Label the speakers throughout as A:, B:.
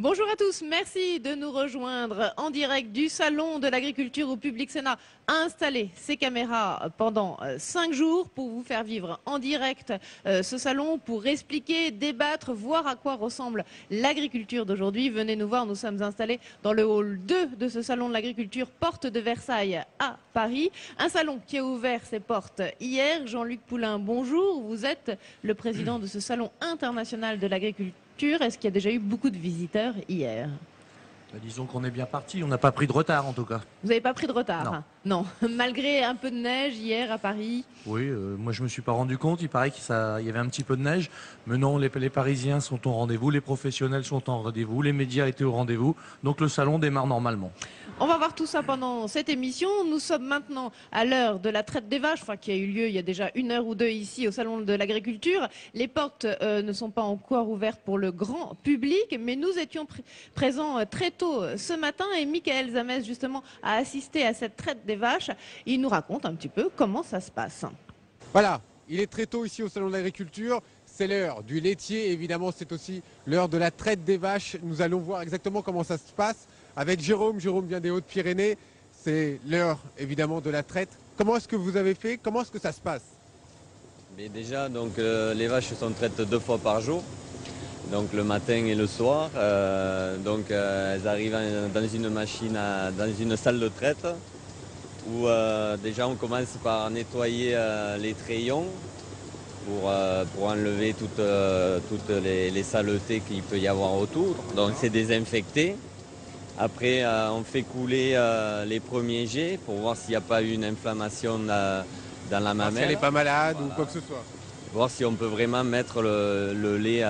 A: Bonjour à tous, merci de nous rejoindre en direct du Salon de l'Agriculture où Public Sénat a installé ses caméras pendant 5 jours pour vous faire vivre en direct ce salon, pour expliquer, débattre, voir à quoi ressemble l'agriculture d'aujourd'hui. Venez nous voir, nous sommes installés dans le hall 2 de ce Salon de l'Agriculture, porte de Versailles à Paris. Un salon qui a ouvert ses portes hier. Jean-Luc Poulain, bonjour, vous êtes le président de ce Salon international de l'agriculture. Est-ce qu'il y a déjà eu beaucoup de visiteurs hier?
B: Disons qu'on est bien parti, on n'a pas pris de retard en tout cas.
A: Vous n'avez pas pris de retard? Non. Malgré un peu de neige hier à Paris?
B: Oui, moi je me suis pas rendu compte, il paraît qu'il y avait un petit peu de neige, mais non, les Parisiens sont au rendez-vous, les professionnels sont au rendez-vous, les médias étaient au rendez-vous, donc le salon démarre normalement.
A: On va voir tout ça pendant cette émission. Nous sommes maintenant à l'heure de la traite des vaches, qui a eu lieu il y a déjà 1 heure ou 2 ici au Salon de l'Agriculture. Les portes ne sont pas encore ouvertes pour le grand public, mais nous étions présents très tôt ce matin et Michael Zamès justement a assisté à cette traite des vaches. Il nous raconte un petit peu comment ça se passe.
C: Voilà, il est très tôt ici au Salon de l'Agriculture. C'est l'heure du laitier, évidemment c'est aussi l'heure de la traite des vaches. Nous allons voir exactement comment ça se passe avec Jérôme. Jérôme vient des Hautes-Pyrénées, c'est l'heure évidemment de la traite. Comment est-ce que vous avez fait? Comment est-ce que ça se passe?
D: Mais déjà, donc, les vaches sont traites 2 fois par jour, donc le matin et le soir. Elles arrivent dans une machine, dans une salle de traite où déjà on commence par nettoyer les trayons pour enlever toutes les saletés qu'il peut y avoir autour. Donc c'est désinfecté. Après on fait couler les premiers jets pour voir s'il n'y a pas eu une inflammation dans la mamelle.
C: Si elle n'est pas malade
D: Voilà.
C: ou quoi que ce soit.
D: Voir si on peut vraiment mettre le lait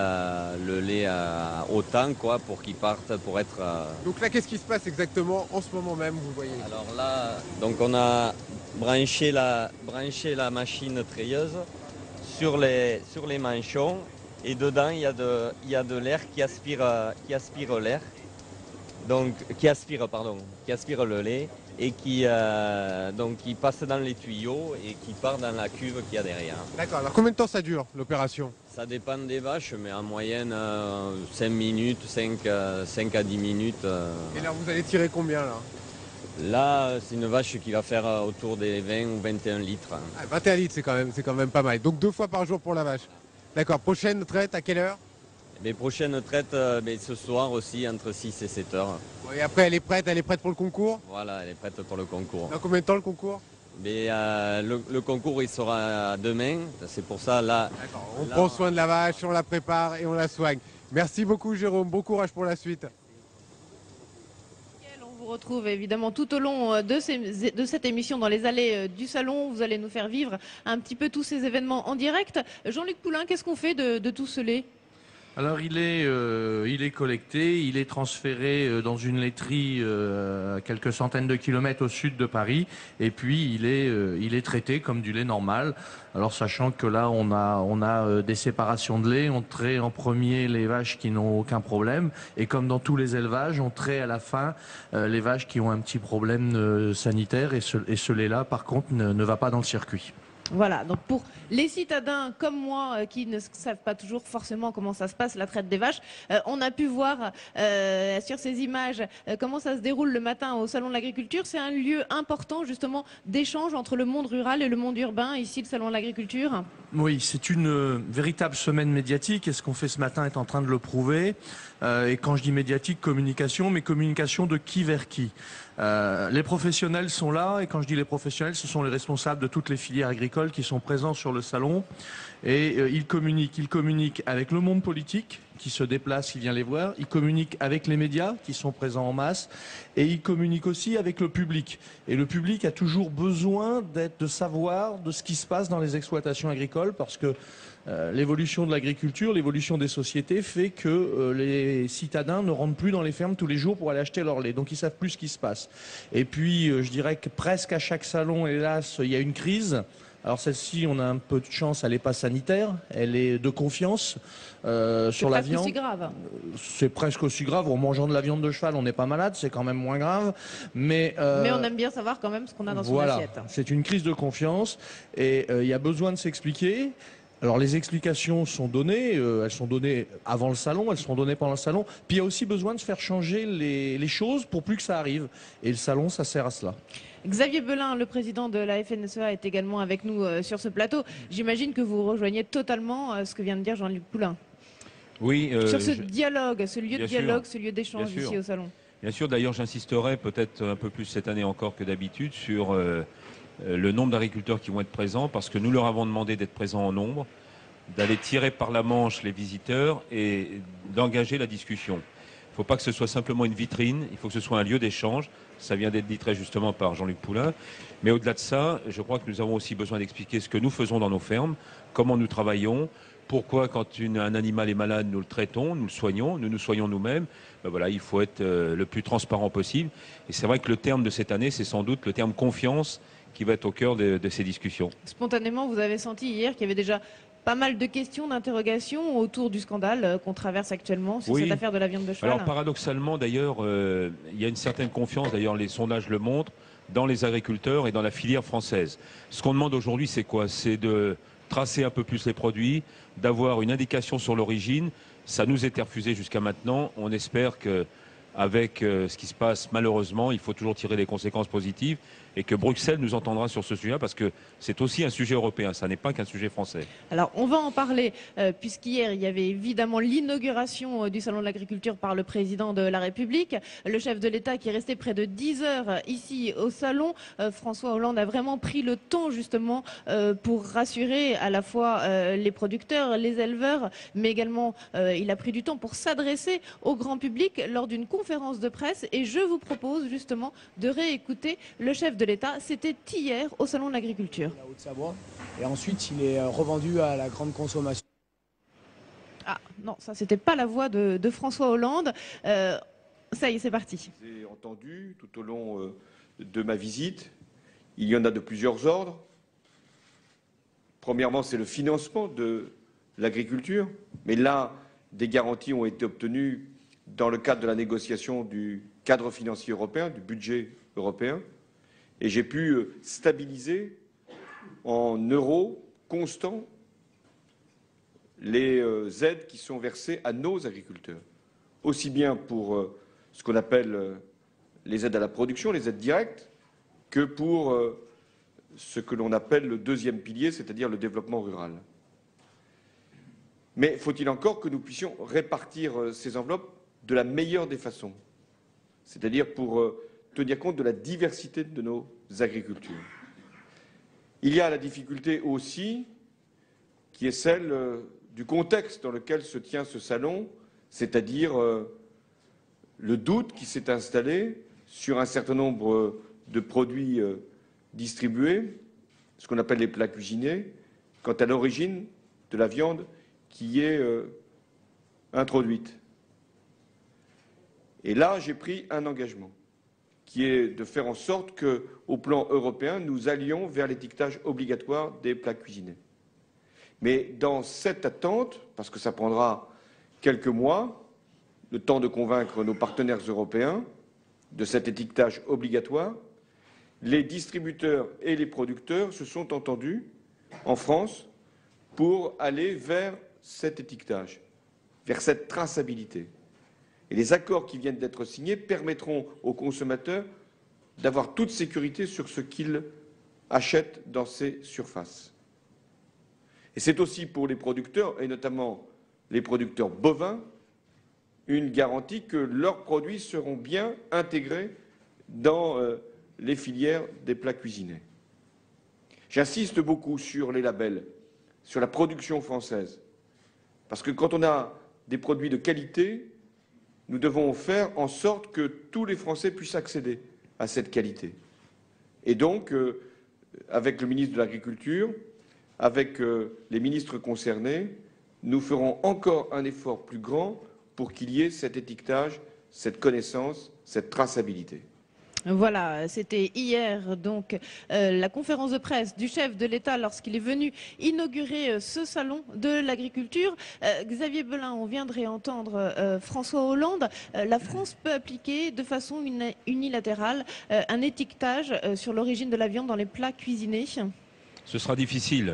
D: autant pour qu'il parte pour être...
C: Donc là, qu'est-ce qui se passe exactement en ce moment même, vous voyez?
D: Alors là, donc on a branché la machine treilleuse sur les manchons et dedans il y a de l'air qui aspire l'air, donc qui aspire le lait et qui passe dans les tuyaux et qui part dans la cuve qu'il y a derrière.
C: D'accord, alors combien de temps ça dure l'opération?
D: Ça dépend des vaches, mais en moyenne 5 minutes, 5 à 10 minutes.
C: Et là, vous allez tirer combien là?
D: Là, c'est une vache qui va faire autour des 20 ou 21 litres.
C: 21 litres, c'est quand même pas mal. Donc 2 fois par jour pour la vache. D'accord, prochaine traite à quelle heure?
D: Les prochaines traites, ce soir aussi, entre 6 et 7 heures.
C: Et après, elle est prête pour le concours?
D: Voilà, elle est prête pour le concours.
C: Dans combien de temps le concours?
D: Mais le concours, il sera demain. C'est pour ça, là...
C: On prend soin de la vache, on la prépare et on la soigne. Merci beaucoup Jérôme, bon courage pour la suite.
A: On vous retrouve évidemment tout au long de cette émission dans les allées du salon. Vous allez nous faire vivre un petit peu tous ces événements en direct. Jean-Luc Poulain, qu'est-ce qu'on fait de tout ce lait?
B: Alors il est collecté, il est transféré dans une laiterie à quelques centaines de kilomètres au sud de Paris, et puis il est traité comme du lait normal. Alors sachant que là on a des séparations de lait, on traite en premier les vaches qui n'ont aucun problème, et comme dans tous les élevages, on traite à la fin les vaches qui ont un petit problème sanitaire, et ce lait-là par contre ne va pas dans le circuit.
A: Voilà, donc pour les citadins comme moi qui ne savent pas toujours forcément comment ça se passe, la traite des vaches, on a pu voir sur ces images comment ça se déroule le matin au Salon de l'Agriculture. C'est un lieu important justement d'échange entre le monde rural et le monde urbain, ici le Salon de l'Agriculture.
B: Oui, c'est une véritable semaine médiatique, et ce qu'on fait ce matin est en train de le prouver. Et quand je dis médiatique, communication, mais communication de qui vers qui? Les professionnels sont là, et quand je dis les professionnels, ce sont les responsables de toutes les filières agricoles qui sont présents sur le salon, et ils communiquent avec le monde politique qui se déplace, qui vient les voir, ils communiquent avec les médias qui sont présents en masse, et ils communiquent aussi avec le public. Et le public a toujours besoin de savoir de ce qui se passe dans les exploitations agricoles, parce que l'évolution de l'agriculture, l'évolution des sociétés fait que les citadins ne rentrent plus dans les fermes tous les jours pour aller acheter leur lait. Donc ils savent plus ce qui se passe. Et puis je dirais que presque à chaque salon, hélas, il y a une crise. Alors celle-ci, on a un peu de chance, elle n'est pas sanitaire, elle est de confiance sur la viande.
A: C'est presque aussi grave.
B: C'est presque aussi grave. En mangeant de la viande de cheval, on n'est pas malade, c'est quand même moins grave. Mais
A: on aime bien savoir quand même ce qu'on a dans son assiette.
B: C'est une crise de confiance, et il y a besoin de s'expliquer. Alors les explications sont données, elles sont données avant le salon, elles seront données pendant le salon. Puis il y a aussi besoin de faire changer les choses pour plus que ça arrive. Et le salon, ça sert à cela.
A: Xavier Belin, le président de la FNSEA, est également avec nous sur ce plateau. J'imagine que vous rejoignez totalement ce que vient de dire Jean-Luc Poulin.
E: Oui,
A: Sur ce dialogue, ce lieu de
E: bien
A: dialogue,
E: sûr.
A: ce lieu d'échange
E: Bien sûr.
A: ici au salon.
E: Bien sûr, d'ailleurs, j'insisterai peut-être un peu plus cette année encore que d'habitude sur le nombre d'agriculteurs qui vont être présents, parce que nous leur avons demandé d'être présents en nombre, d'aller tirer par la manche les visiteurs et d'engager la discussion. Il ne faut pas que ce soit simplement une vitrine, il faut que ce soit un lieu d'échange. Ça vient d'être dit très justement par Jean-Luc Poulin. Mais au-delà de ça, je crois que nous avons aussi besoin d'expliquer ce que nous faisons dans nos fermes, comment nous travaillons, pourquoi quand un animal est malade, nous le traitons, nous le soignons, nous nous soignons nous-mêmes. Ben voilà, il faut être le plus transparent possible. Et c'est vrai que le terme de cette année, c'est sans doute le terme confiance qui va être au cœur de ces discussions.
A: Spontanément, vous avez senti hier qu'il y avait déjà pas mal de questions, d'interrogations autour du scandale qu'on traverse actuellement sur cette affaire de la viande de cheval.
E: Alors paradoxalement d'ailleurs, il y a une certaine confiance, d'ailleurs les sondages le montrent, dans les agriculteurs et dans la filière française. Ce qu'on demande aujourd'hui, c'est quoi? C'est de tracer un peu plus les produits, d'avoir une indication sur l'origine. Ça nous était refusé jusqu'à maintenant. On espère qu'avec ce qui se passe malheureusement, il faut toujours tirer des conséquences positives et que Bruxelles nous entendra sur ce sujet, parce que c'est aussi un sujet européen, ça n'est pas qu'un sujet français.
A: Alors on va en parler, puisqu'hier il y avait évidemment l'inauguration du Salon de l'Agriculture par le président de la République, le chef de l'État qui est resté près de 10 heures ici au Salon. François Hollande a vraiment pris le temps justement pour rassurer à la fois les producteurs, les éleveurs, mais également il a pris du temps pour s'adresser au grand public lors d'une conférence de presse. Et je vous propose justement de réécouter le chef de l'État. C'était hier au Salon de l'Agriculture.
F: La Haute-Savoie. Et ensuite, il est revendu à la grande consommation.
A: Ah non, ça c'était pas la voix de François Hollande. Ça y est, c'est parti.
G: J'ai entendu tout au long de ma visite, il y en a de plusieurs ordres. Premièrement, c'est le financement de l'agriculture. Mais là, des garanties ont été obtenues dans le cadre de la négociation du cadre financier européen, du budget européen. Et j'ai pu stabiliser en euros constants les aides qui sont versées à nos agriculteurs, aussi bien pour ce qu'on appelle les aides à la production, les aides directes, que pour ce que l'on appelle le deuxième pilier, c'est-à-dire le développement rural. Mais faut-il encore que nous puissions répartir ces enveloppes de la meilleure des façons, c'est-à-dire pour tenir compte de la diversité de nos agricultures. Il y a la difficulté aussi qui est celle du contexte dans lequel se tient ce salon, c'est-à-dire le doute qui s'est installé sur un certain nombre de produits distribués, ce qu'on appelle les plats cuisinés, quant à l'origine de la viande qui est introduite. Et là, j'ai pris un engagement, qui est de faire en sorte qu'au plan européen, nous allions vers l'étiquetage obligatoire des plats cuisinés. Mais dans cette attente, parce que ça prendra quelques mois, le temps de convaincre nos partenaires européens de cet étiquetage obligatoire, les distributeurs et les producteurs se sont entendus en France pour aller vers cet étiquetage, vers cette traçabilité. Et les accords qui viennent d'être signés permettront aux consommateurs d'avoir toute sécurité sur ce qu'ils achètent dans ces surfaces. Et c'est aussi pour les producteurs, et notamment les producteurs bovins, une garantie que leurs produits seront bien intégrés dans les filières des plats cuisinés. J'insiste beaucoup sur les labels, sur la production française, parce que quand on a des produits de qualité, nous devons faire en sorte que tous les Français puissent accéder à cette qualité. Et donc, avec le ministre de l'Agriculture, avec les ministres concernés, nous ferons encore un effort plus grand pour qu'il y ait cet étiquetage, cette connaissance, cette traçabilité.
A: Voilà, c'était hier donc la conférence de presse du chef de l'État lorsqu'il est venu inaugurer ce salon de l'agriculture. Xavier Belin, on vient de réentendre François Hollande. La France peut appliquer de façon unilatérale un étiquetage sur l'origine de la viande dans les plats cuisinés.
E: Ce sera difficile.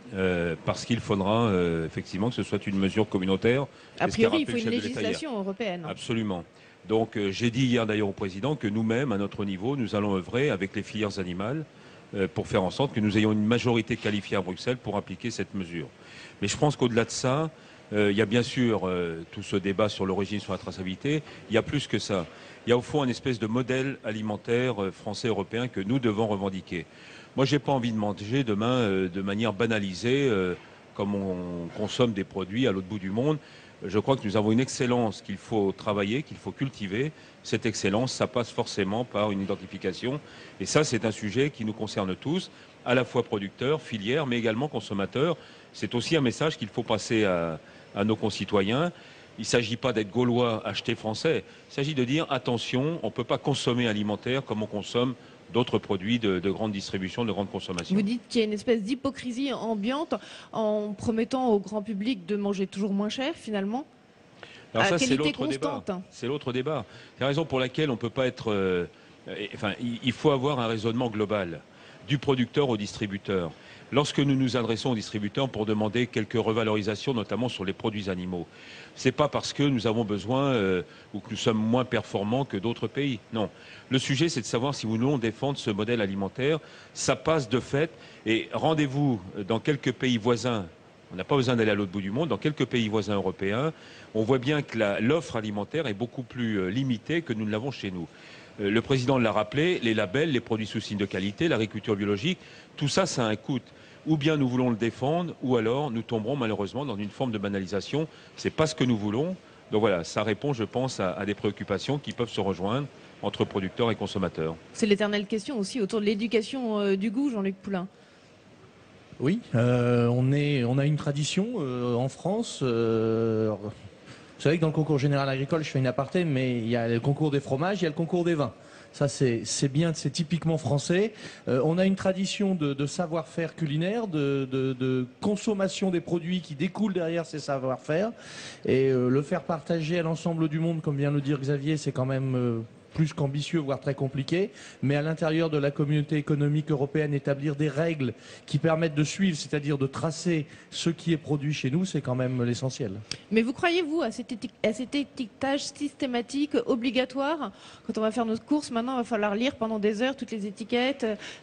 E: parce qu'il faudra effectivement que ce soit une mesure communautaire.
A: A
E: C'est ce qu'a
A: priori, il
E: rappelé
A: faut
E: le
A: une
E: chef de l'État hier.
A: législation européenne.
E: Absolument. Donc j'ai dit hier d'ailleurs au président que nous-mêmes, à notre niveau, nous allons œuvrer avec les filières animales pour faire en sorte que nous ayons une majorité qualifiée à Bruxelles pour appliquer cette mesure. Mais je pense qu'au-delà de ça, il y a bien sûr tout ce débat sur l'origine, sur la traçabilité. Il y a plus que ça. Il y a au fond une espèce de modèle alimentaire français-européen que nous devons revendiquer. Moi, je n'ai pas envie de manger demain de manière banalisée, comme on consomme des produits à l'autre bout du monde. Je crois que nous avons une excellence qu'il faut travailler, qu'il faut cultiver. Cette excellence, ça passe forcément par une identification. Et ça, c'est un sujet qui nous concerne tous, à la fois producteurs, filières, mais également consommateurs. C'est aussi un message qu'il faut passer à nos concitoyens. Il ne s'agit pas d'être gaulois, acheter français. Il s'agit de dire, attention, on ne peut pas consommer alimentaire comme on consomme d'autres produits de grande distribution, de grande consommation.
A: Vous dites qu'il y a une espèce d'hypocrisie ambiante en promettant au grand public de manger toujours moins cher, finalement.
E: Alors ça, c'est
A: qualité
E: l'autre débat.
A: constante.
E: C'est l'autre débat. C'est la raison pour laquelle on ne peut pas être... il faut avoir un raisonnement global, du producteur au distributeur. Lorsque nous nous adressons aux distributeurs pour demander quelques revalorisations, notamment sur les produits animaux, ce n'est pas parce que nous avons besoin ou que nous sommes moins performants que d'autres pays. Non. Le sujet, c'est de savoir si nous voulons défendre ce modèle alimentaire. Ça passe de fait. Et rendez-vous dans quelques pays voisins. On n'a pas besoin d'aller à l'autre bout du monde. Dans quelques pays voisins européens, on voit bien que l'offre alimentaire est beaucoup plus limitée que nous ne l'avons chez nous. Le président l'a rappelé, les labels, les produits sous signe de qualité, l'agriculture biologique, tout ça, ça a un coût. Ou bien nous voulons le défendre, ou alors nous tomberons malheureusement dans une forme de banalisation. Ce n'est pas ce que nous voulons. Donc voilà, ça répond, je pense, à des préoccupations qui peuvent se rejoindre entre producteurs et consommateurs.
A: C'est l'éternelle question aussi autour de l'éducation du goût, Jean-Luc Poulain.
B: Oui, on a une tradition en France. Vous savez que dans le concours général agricole, je fais une aparté, mais il y a le concours des fromages, il y a le concours des vins. Ça, c'est bien, c'est typiquement français. On a une tradition de savoir-faire culinaire, de consommation des produits qui découlent derrière ces savoir-faire. Et le faire partager à l'ensemble du monde, comme vient de le dire Xavier, c'est quand même plus qu'ambitieux, voire très compliqué. Mais à l'intérieur de la communauté économique européenne, établir des règles qui permettent de suivre, c'est-à-dire de tracer ce qui est produit chez nous, c'est quand même l'essentiel.
A: Mais vous croyez-vous à cet étiquetage systématique, obligatoire? Quand on va faire notre course, maintenant, il va falloir lire pendant des heures toutes les étiquettes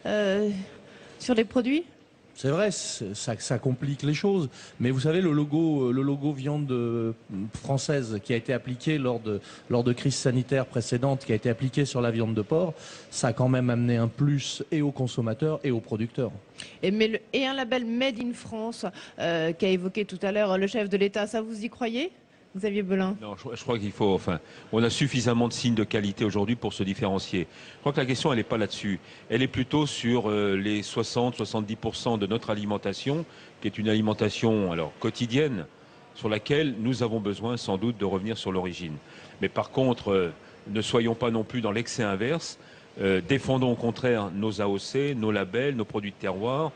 A: sur les produits?
B: C'est vrai, ça complique les choses. Mais vous savez, le logo viande française qui a été appliqué lors de crises sanitaires précédentes, qui a été appliqué sur la viande de porc, ça a quand même amené un plus et aux consommateurs et aux producteurs.
A: Et un label Made in France qu'a évoqué tout à l'heure le chef de l'État, ça vous y croyez, Xavier Belin?
E: Non, je crois qu'il faut... Enfin, on a suffisamment de signes de qualité aujourd'hui pour se différencier. Je crois que la question, elle n'est pas là-dessus. Elle est plutôt sur les 60-70% de notre alimentation, qui est une alimentation quotidienne, sur laquelle nous avons besoin sans doute de revenir sur l'origine. Mais par contre, ne soyons pas non plus dans l'excès inverse. Défendons au contraire nos AOC, nos labels, nos produits de terroir,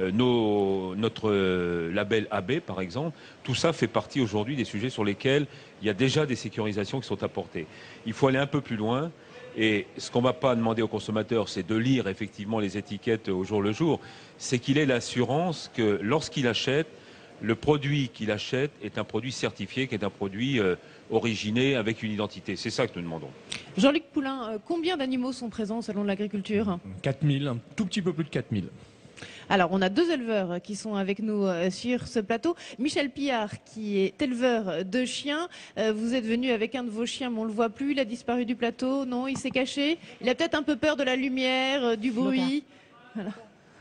E: notre label AB par exemple. Tout ça fait partie aujourd'hui des sujets sur lesquels il y a déjà des sécurisations qui sont apportées. Il faut aller un peu plus loin et ce qu'on ne va pas demander aux consommateurs, c'est de lire effectivement les étiquettes au jour le jour, c'est qu'il ait l'assurance que lorsqu'il achète, le produit qu'il achète est un produit certifié, qui est un produit originé avec une identité. C'est ça que nous demandons.
A: Jean-Luc Poulain, combien d'animaux sont présents selon l'agriculture?
B: 4000, un tout petit peu plus de 4000.
A: Alors, on a deux éleveurs qui sont avec nous sur ce plateau. Michel Pillard, qui est éleveur de chiens. Vous êtes venu avec un de vos chiens, mais on ne le voit plus. Il a disparu du plateau. Non, il s'est caché. Il a peut-être un peu peur de la lumière, du bruit. Voilà.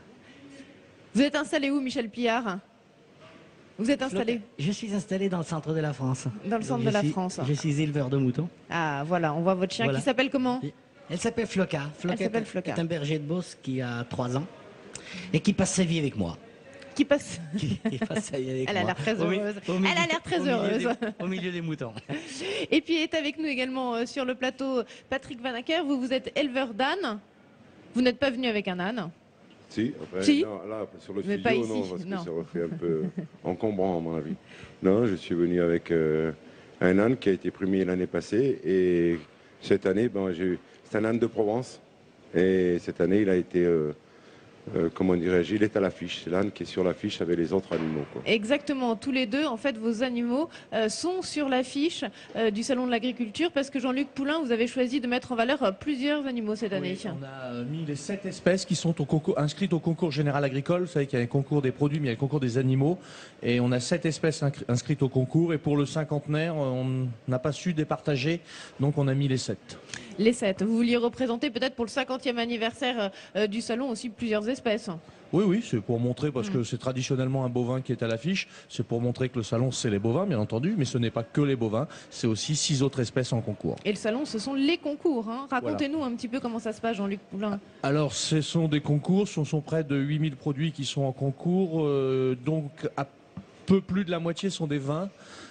A: Vous êtes installé où, Michel Pillard? Vous êtes installé?
H: Je suis installé dans le centre de la France.
A: Dans le centre de la France.
H: Je suis éleveur de moutons.
A: Ah, voilà. On voit votre chien
H: Voilà.
A: qui s'appelle comment?
H: Elle s'appelle Floca. Floca est un berger de Beauce qui a 3 ans et qui passe sa vie avec moi.
A: Qui passe
H: sa vie avec
A: Elle
H: moi.
A: a l'air très heureuse. Elle a l'air très heureuse.
H: Au milieu des moutons.
A: Et puis est avec nous également sur le plateau Patrick Vanacker. Vous êtes éleveur d'ânes. Vous n'êtes pas venu avec un âne?
I: Si, après,
A: si.
I: Non, là, sur le
A: Mais
I: studio,
A: pas ici,
I: non, parce que
A: non.
I: ça aurait fait un peu encombrant, à mon avis. Non, je suis venu avec un âne qui a été primé l'année passée, et cette année, c'est un âne de Provence, et cette année, il a été comment dirais-je, il est à l'affiche. C'est l'âne qui est sur l'affiche avec les autres animaux, quoi.
A: Exactement, tous les deux, en fait, vos animaux sont sur l'affiche du Salon de l'Agriculture parce que Jean-Luc Poulain, vous avez choisi de mettre en valeur plusieurs animaux cette année.
B: Oui, on a mis les 7 espèces qui sont inscrites au concours général agricole. Vous savez qu'il y a un concours des produits, mais il y a le concours des animaux. Et on a 7 espèces inscrites au concours. Et pour le cinquantenaire, on n'a pas su départager, donc on a mis les 7.
A: Les 7. Vous vouliez représenter peut-être pour le 50e anniversaire du Salon aussi plusieurs espèces.
B: Oui, oui, c'est pour montrer, parce que c'est traditionnellement un bovin qui est à l'affiche, c'est pour montrer que le salon, c'est les bovins, bien entendu, mais ce n'est pas que les bovins, c'est aussi 6 autres espèces en concours.
A: Et le salon, ce sont les concours, hein. Racontez-nous un petit peu comment ça se passe, Jean-Luc Poulain.
B: Alors, ce sont des concours, ce sont près de 8000 produits qui sont en concours, donc un peu plus de la moitié sont des vins.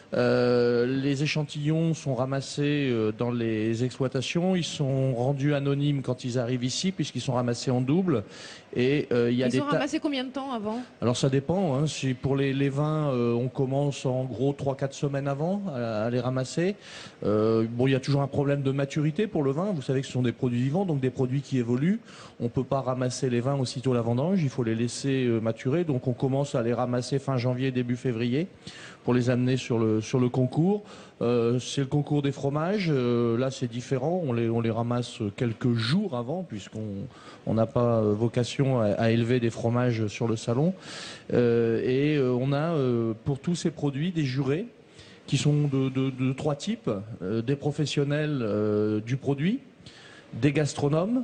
B: Les échantillons sont ramassés dans les exploitations, ils sont rendus anonymes quand ils arrivent ici puisqu'ils sont ramassés en double. Et
A: ils sont ramassés combien de temps avant?
B: Alors ça dépend, hein. Si pour les vins, on commence en gros 3-4 semaines avant à les ramasser. Bon, il y a toujours un problème de maturité pour le vin, vous savez que ce sont des produits vivants, donc des produits qui évoluent. On ne peut pas ramasser les vins aussitôt la vendange, il faut les laisser maturer, donc on commence à les ramasser fin janvier, début février, pour les amener sur le concours. C'est le concours des fromages. Là, c'est différent. On les ramasse quelques jours avant, puisqu'on n'a pas vocation à élever des fromages sur le salon. Et on a, pour tous ces produits, des jurés qui sont de 3 types. Des professionnels du produit, des gastronomes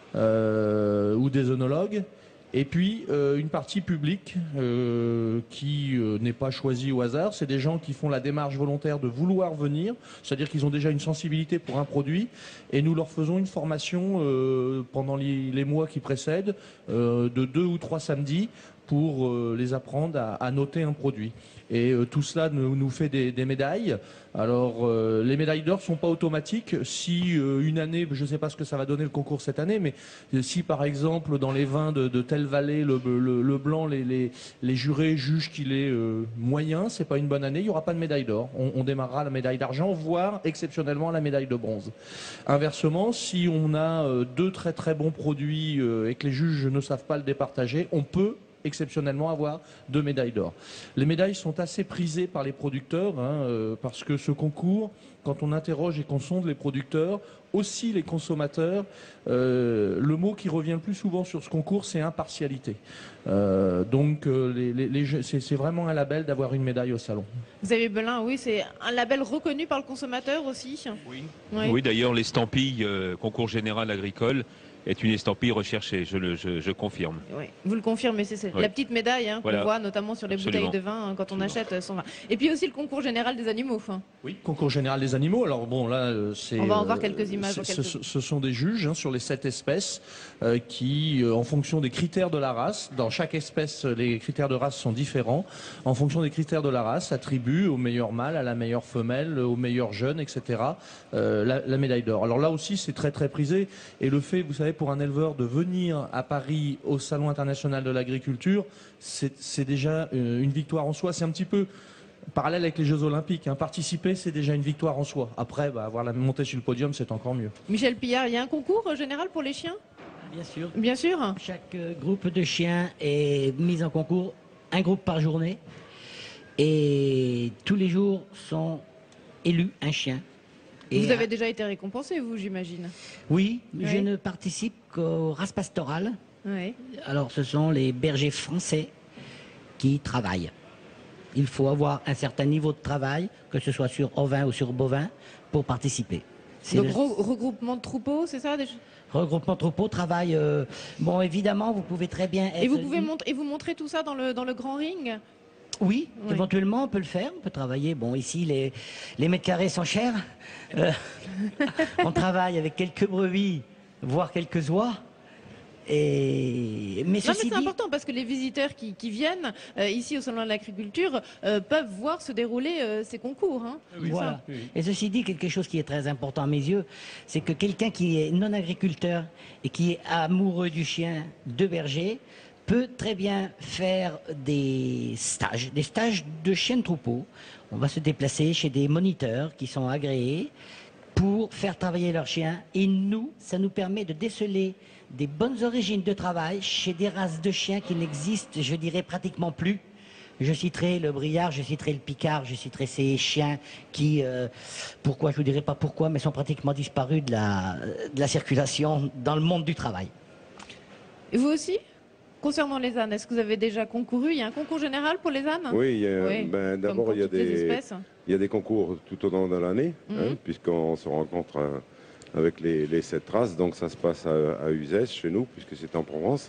B: ou des œnologues. Et puis une partie publique qui n'est pas choisie au hasard, c'est des gens qui font la démarche volontaire de vouloir venir, c'est-à-dire qu'ils ont déjà une sensibilité pour un produit, et nous leur faisons une formation pendant les mois qui précèdent, de 2 ou 3 samedis, pour les apprendre à noter un produit. Et tout cela nous fait des médailles. Alors, les médailles d'or ne sont pas automatiques. Si une année, je ne sais pas ce que ça va donner le concours cette année, mais si par exemple dans les vins de telle vallée, le blanc, les jurés jugent qu'il est moyen, c'est pas une bonne année, il n'y aura pas de médaille d'or. On démarrera la médaille d'argent, voire exceptionnellement la médaille de bronze. Inversement, si on a 2 très très bons produits et que les juges ne savent pas le départager, on peut exceptionnellement avoir 2 médailles d'or. Les médailles sont assez prisées par les producteurs, parce que ce concours, quand on interroge et qu'on sonde les producteurs, aussi les consommateurs, le mot qui revient le plus souvent sur ce concours, c'est impartialité. Donc c'est vraiment un label d'avoir une médaille au salon.
A: Xavier Belin, oui, c'est un label reconnu par le consommateur aussi.
E: Oui,
A: oui.
E: Oui, d'ailleurs l'estampille concours général agricole est une estampille recherchée, je confirme.
A: Oui, vous le confirmez, c'est
E: oui.
A: La petite médaille
E: voilà.
A: qu'on voit notamment sur les
E: Absolument.
A: bouteilles de vin quand on achète son vin. Et puis aussi le concours général des animaux.
B: Oui, concours général des animaux. Alors bon, là, c'est...
A: On va en voir quelques images.
B: Ce sont des juges sur les 7 espèces qui, en fonction des critères de la race, dans chaque espèce, les critères de race sont différents. En fonction des critères de la race, attribuent au meilleur mâle, à la meilleure femelle, au meilleur jeune, etc. La médaille d'or. Alors là aussi, c'est très très prisé. Et le fait, vous savez, pour un éleveur de venir à Paris au Salon international de l'agriculture, c'est déjà une victoire en soi. C'est un petit peu parallèle avec les Jeux Olympiques. Participer, c'est déjà une victoire en soi. Après, avoir la montée sur le podium, c'est encore mieux.
A: Michel Pillard, il y a un concours général pour les chiens?
H: Bien sûr.
A: Bien sûr.
H: Chaque groupe de chiens est mis en concours, un groupe par journée. Et tous les jours sont élus un chien. Et
A: vous avez déjà été récompensé, vous, j'imagine?
H: Oui, je ne participe qu'aux races pastorales.
A: Oui.
H: Alors, ce sont les bergers français qui travaillent. Il faut avoir un certain niveau de travail, que ce soit sur ovin ou sur bovin, pour participer.
A: Donc, regroupement de troupeaux, c'est ça?
H: Regroupement de troupeaux, travail... bon, évidemment, vous pouvez très bien être...
A: Et vous montrez tout ça dans le grand ring?
H: Oui, éventuellement, on peut le faire. On peut travailler. Bon, ici, les mètres carrés sont chers. On travaille avec quelques brebis, voire quelques oies. Mais
A: c'est important parce que les visiteurs qui viennent ici au Salon de l'Agriculture peuvent voir se dérouler ces concours.
H: Oui, voilà. Et ceci dit, quelque chose qui est très important à mes yeux, c'est que quelqu'un qui est non agriculteur et qui est amoureux du chien de berger peut très bien faire des stages de chiens de troupeau. On va se déplacer chez des moniteurs qui sont agréés pour faire travailler leurs chiens. Et nous, ça nous permet de déceler des bonnes origines de travail chez des races de chiens qui n'existent, je dirais, pratiquement plus. Je citerai le Briard, je citerai le Picard, je citerai ces chiens qui, pourquoi, je ne vous dirai pas pourquoi, mais sont pratiquement disparus de la circulation dans le monde du travail.
A: Et vous aussi? Concernant les ânes, est-ce que vous avez déjà concouru? Il y a un concours général pour les ânes?
I: Oui, d'abord il y a des concours tout au long de l'année, puisqu'on se rencontre avec les 7 races. Donc ça se passe à Uzès, chez nous, puisque c'est en Provence.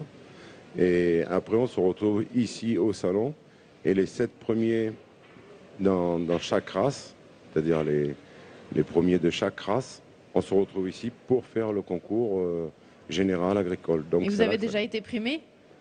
I: Et après, on se retrouve ici au salon. Et les 7 premiers dans chaque race, c'est-à-dire les premiers de chaque race, on se retrouve ici pour faire le concours général agricole. Donc,
A: et vous avez déjà été primé?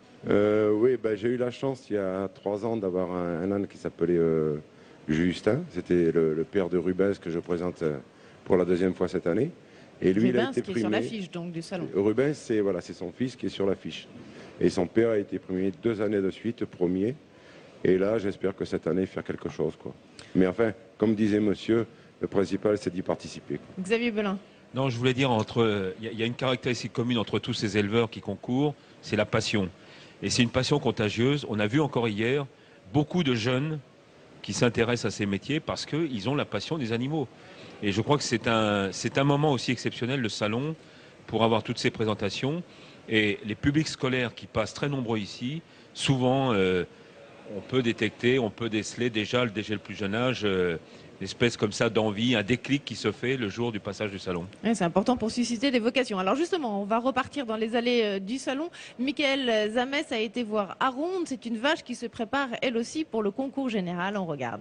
I: Oui, j'ai eu la chance il y a 3 ans d'avoir un âne qui s'appelait Justin. C'était le père de Rubens que je présente pour la 2e fois cette année. Et lui, il a été
A: qui
I: primé.
A: est sur l'affiche donc du salon.
I: Rubens, c'est son fils qui est sur l'affiche. Et son père a été primé 2 années de suite, premier. Et là, j'espère que cette année, faire quelque chose, quoi. Mais enfin, comme disait monsieur, le principal, c'est d'y participer, quoi.
A: Xavier Belin.
E: Non, je voulais dire, il y a une caractéristique commune entre tous ces éleveurs qui concourent, c'est la passion. Et c'est une passion contagieuse. On a vu encore hier beaucoup de jeunes qui s'intéressent à ces métiers parce qu'ils ont la passion des animaux. Et je crois que c'est un moment aussi exceptionnel, le salon, pour avoir toutes ces présentations. Et les publics scolaires qui passent très nombreux ici, souvent, on peut détecter, on peut déceler déjà le plus jeune âge, une espèce comme ça d'envie, un déclic qui se fait le jour du passage du salon.
A: Ouais, c'est important pour susciter des vocations. Alors justement, on va repartir dans les allées du salon. Michael Zamès a été voir Aronde. C'est une vache qui se prépare elle aussi pour le concours général. On regarde.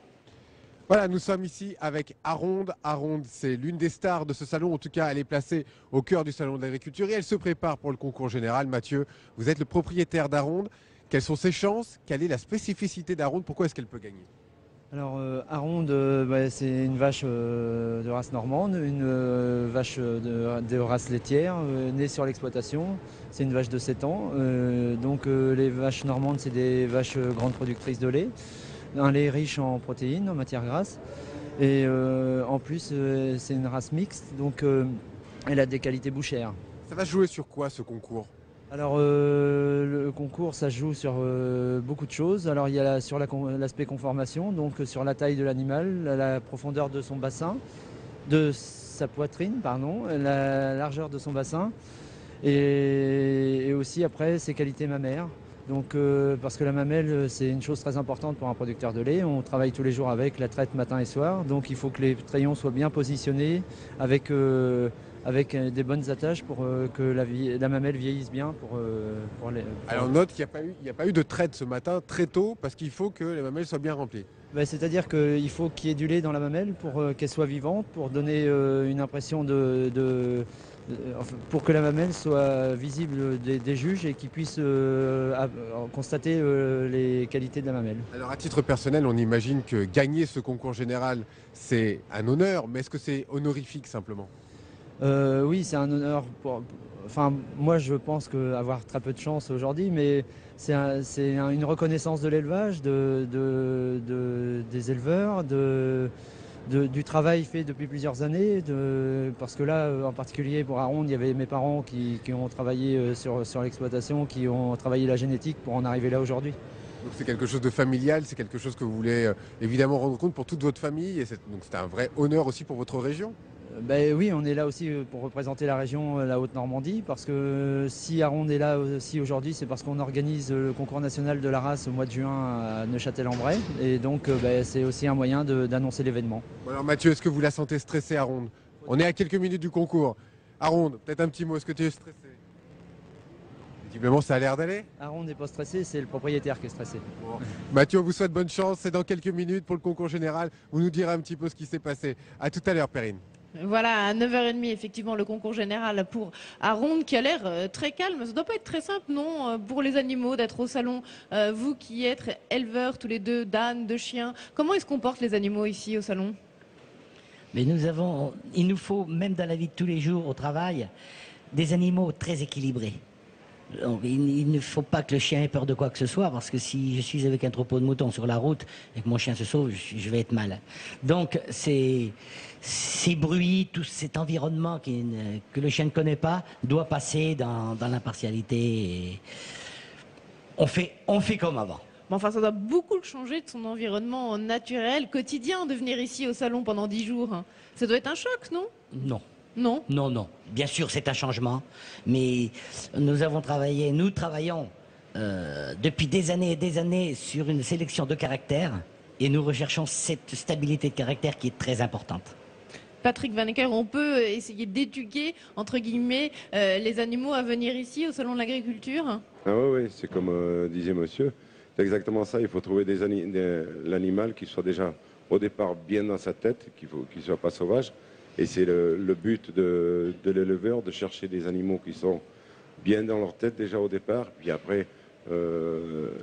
C: Voilà, nous sommes ici avec Aronde. Aronde, c'est l'une des stars de ce salon. En tout cas, elle est placée au cœur du salon de l'agriculture et elle se prépare pour le concours général. Mathieu, vous êtes le propriétaire d'Aronde. Quelles sont ses chances? Quelle est la spécificité d'Aronde? Pourquoi est-ce qu'elle peut gagner?
J: Alors, Aronde, c'est une vache de race normande, une vache de race laitière, née sur l'exploitation. C'est une vache de 7 ans. Donc, les vaches normandes, c'est des vaches grandes productrices de lait. Un lait riche en protéines, en matières grasses. Et en plus, c'est une race mixte, donc elle a des qualités bouchères.
C: Ça va jouer sur quoi ce concours?
J: Alors le concours, ça joue sur beaucoup de choses. Alors il y a sur l'aspect conformation, donc sur la taille de l'animal, la profondeur de son bassin, de sa poitrine, pardon, la largeur de son bassin, et aussi après ses qualités mammaires. Donc parce que la mamelle, c'est une chose très importante pour un producteur de lait. On travaille tous les jours avec, la traite matin et soir, donc il faut que les trayons soient bien positionnés avec des bonnes attaches pour que la mamelle vieillisse bien.
C: Alors on note qu'il n'y a pas eu de traite ce matin très tôt parce qu'il faut que les mamelles soient bien remplies.
J: C'est-à-dire qu'il faut qu'il y ait du lait dans la mamelle pour qu'elle soit vivante, pour donner une impression pour que la mamelle soit visible des juges et qu'ils puissent constater les qualités de la mamelle.
C: Alors à titre personnel, on imagine que gagner ce concours général, c'est un honneur, mais est-ce que c'est honorifique simplement?
J: Oui, c'est un honneur. Moi, je pense avoir très peu de chance aujourd'hui, mais c'est une reconnaissance de l'élevage, des éleveurs, du travail fait depuis plusieurs années. Parce que là, en particulier pour Aronde, il y avait mes parents qui ont travaillé sur l'exploitation, qui ont travaillé la génétique pour en arriver là aujourd'hui.
C: Donc c'est quelque chose de familial, c'est quelque chose que vous voulez évidemment rendre compte pour toute votre famille, et donc c'est un vrai honneur aussi pour votre région.
J: Oui, on est là aussi pour représenter la région, la Haute-Normandie, parce que si Aronde est là aussi aujourd'hui, c'est parce qu'on organise le concours national de la race au mois de juin à Neufchâtel-en-Bray, et donc c'est aussi un moyen d'annoncer l'événement.
C: Bon alors Mathieu, est-ce que vous la sentez stressée, Aronde? On est à quelques minutes du concours. Aronde, peut-être un petit mot, est-ce que tu es stressé? Visiblement, ça a l'air d'aller.
J: Aronde n'est pas stressé, c'est le propriétaire qui est stressé.
C: Bon. Mathieu, on vous souhaite bonne chance, c'est dans quelques minutes pour le concours général. Vous nous direz un petit peu ce qui s'est passé. À tout à l'heure, Perrine.
A: Voilà, à 9h30, effectivement, le concours général pour Aronde qui a l'air très calme. Ça ne doit pas être très simple, non, pour les animaux d'être au salon. Vous qui êtes éleveurs tous les deux d'ânes, de chiens, comment est-ce qu'on porte les animaux ici au salon?
H: Mais il nous faut, même dans la vie de tous les jours au travail, des animaux très équilibrés. Il ne faut pas que le chien ait peur de quoi que ce soit, parce que si je suis avec un troupeau de moutons sur la route et que mon chien se sauve, je vais être mal. Donc ces bruits, tout cet environnement que le chien ne connaît pas, doit passer dans l'impartialité. Et on fait comme avant.
A: Mais enfin, ça doit beaucoup le changer de son environnement naturel, quotidien, de venir ici au salon pendant 10 jours. Ça doit être un choc, non?
H: Non.
A: Non?
H: Non, non. Bien sûr, c'est un changement, mais nous travaillons depuis des années et des années sur une sélection de caractères, et nous recherchons cette stabilité de caractère qui est très importante.
A: Patrick Vanecker, on peut essayer d'éduquer, entre guillemets, les animaux à venir ici au salon de l'agriculture?
I: Ah oui, c'est comme disait monsieur, c'est exactement ça. Il faut trouver l'animal qui soit déjà au départ bien dans sa tête, qu'il ne soit pas sauvage. Et c'est le but de l'éleveur, de chercher des animaux qui sont bien dans leur tête déjà au départ, puis après le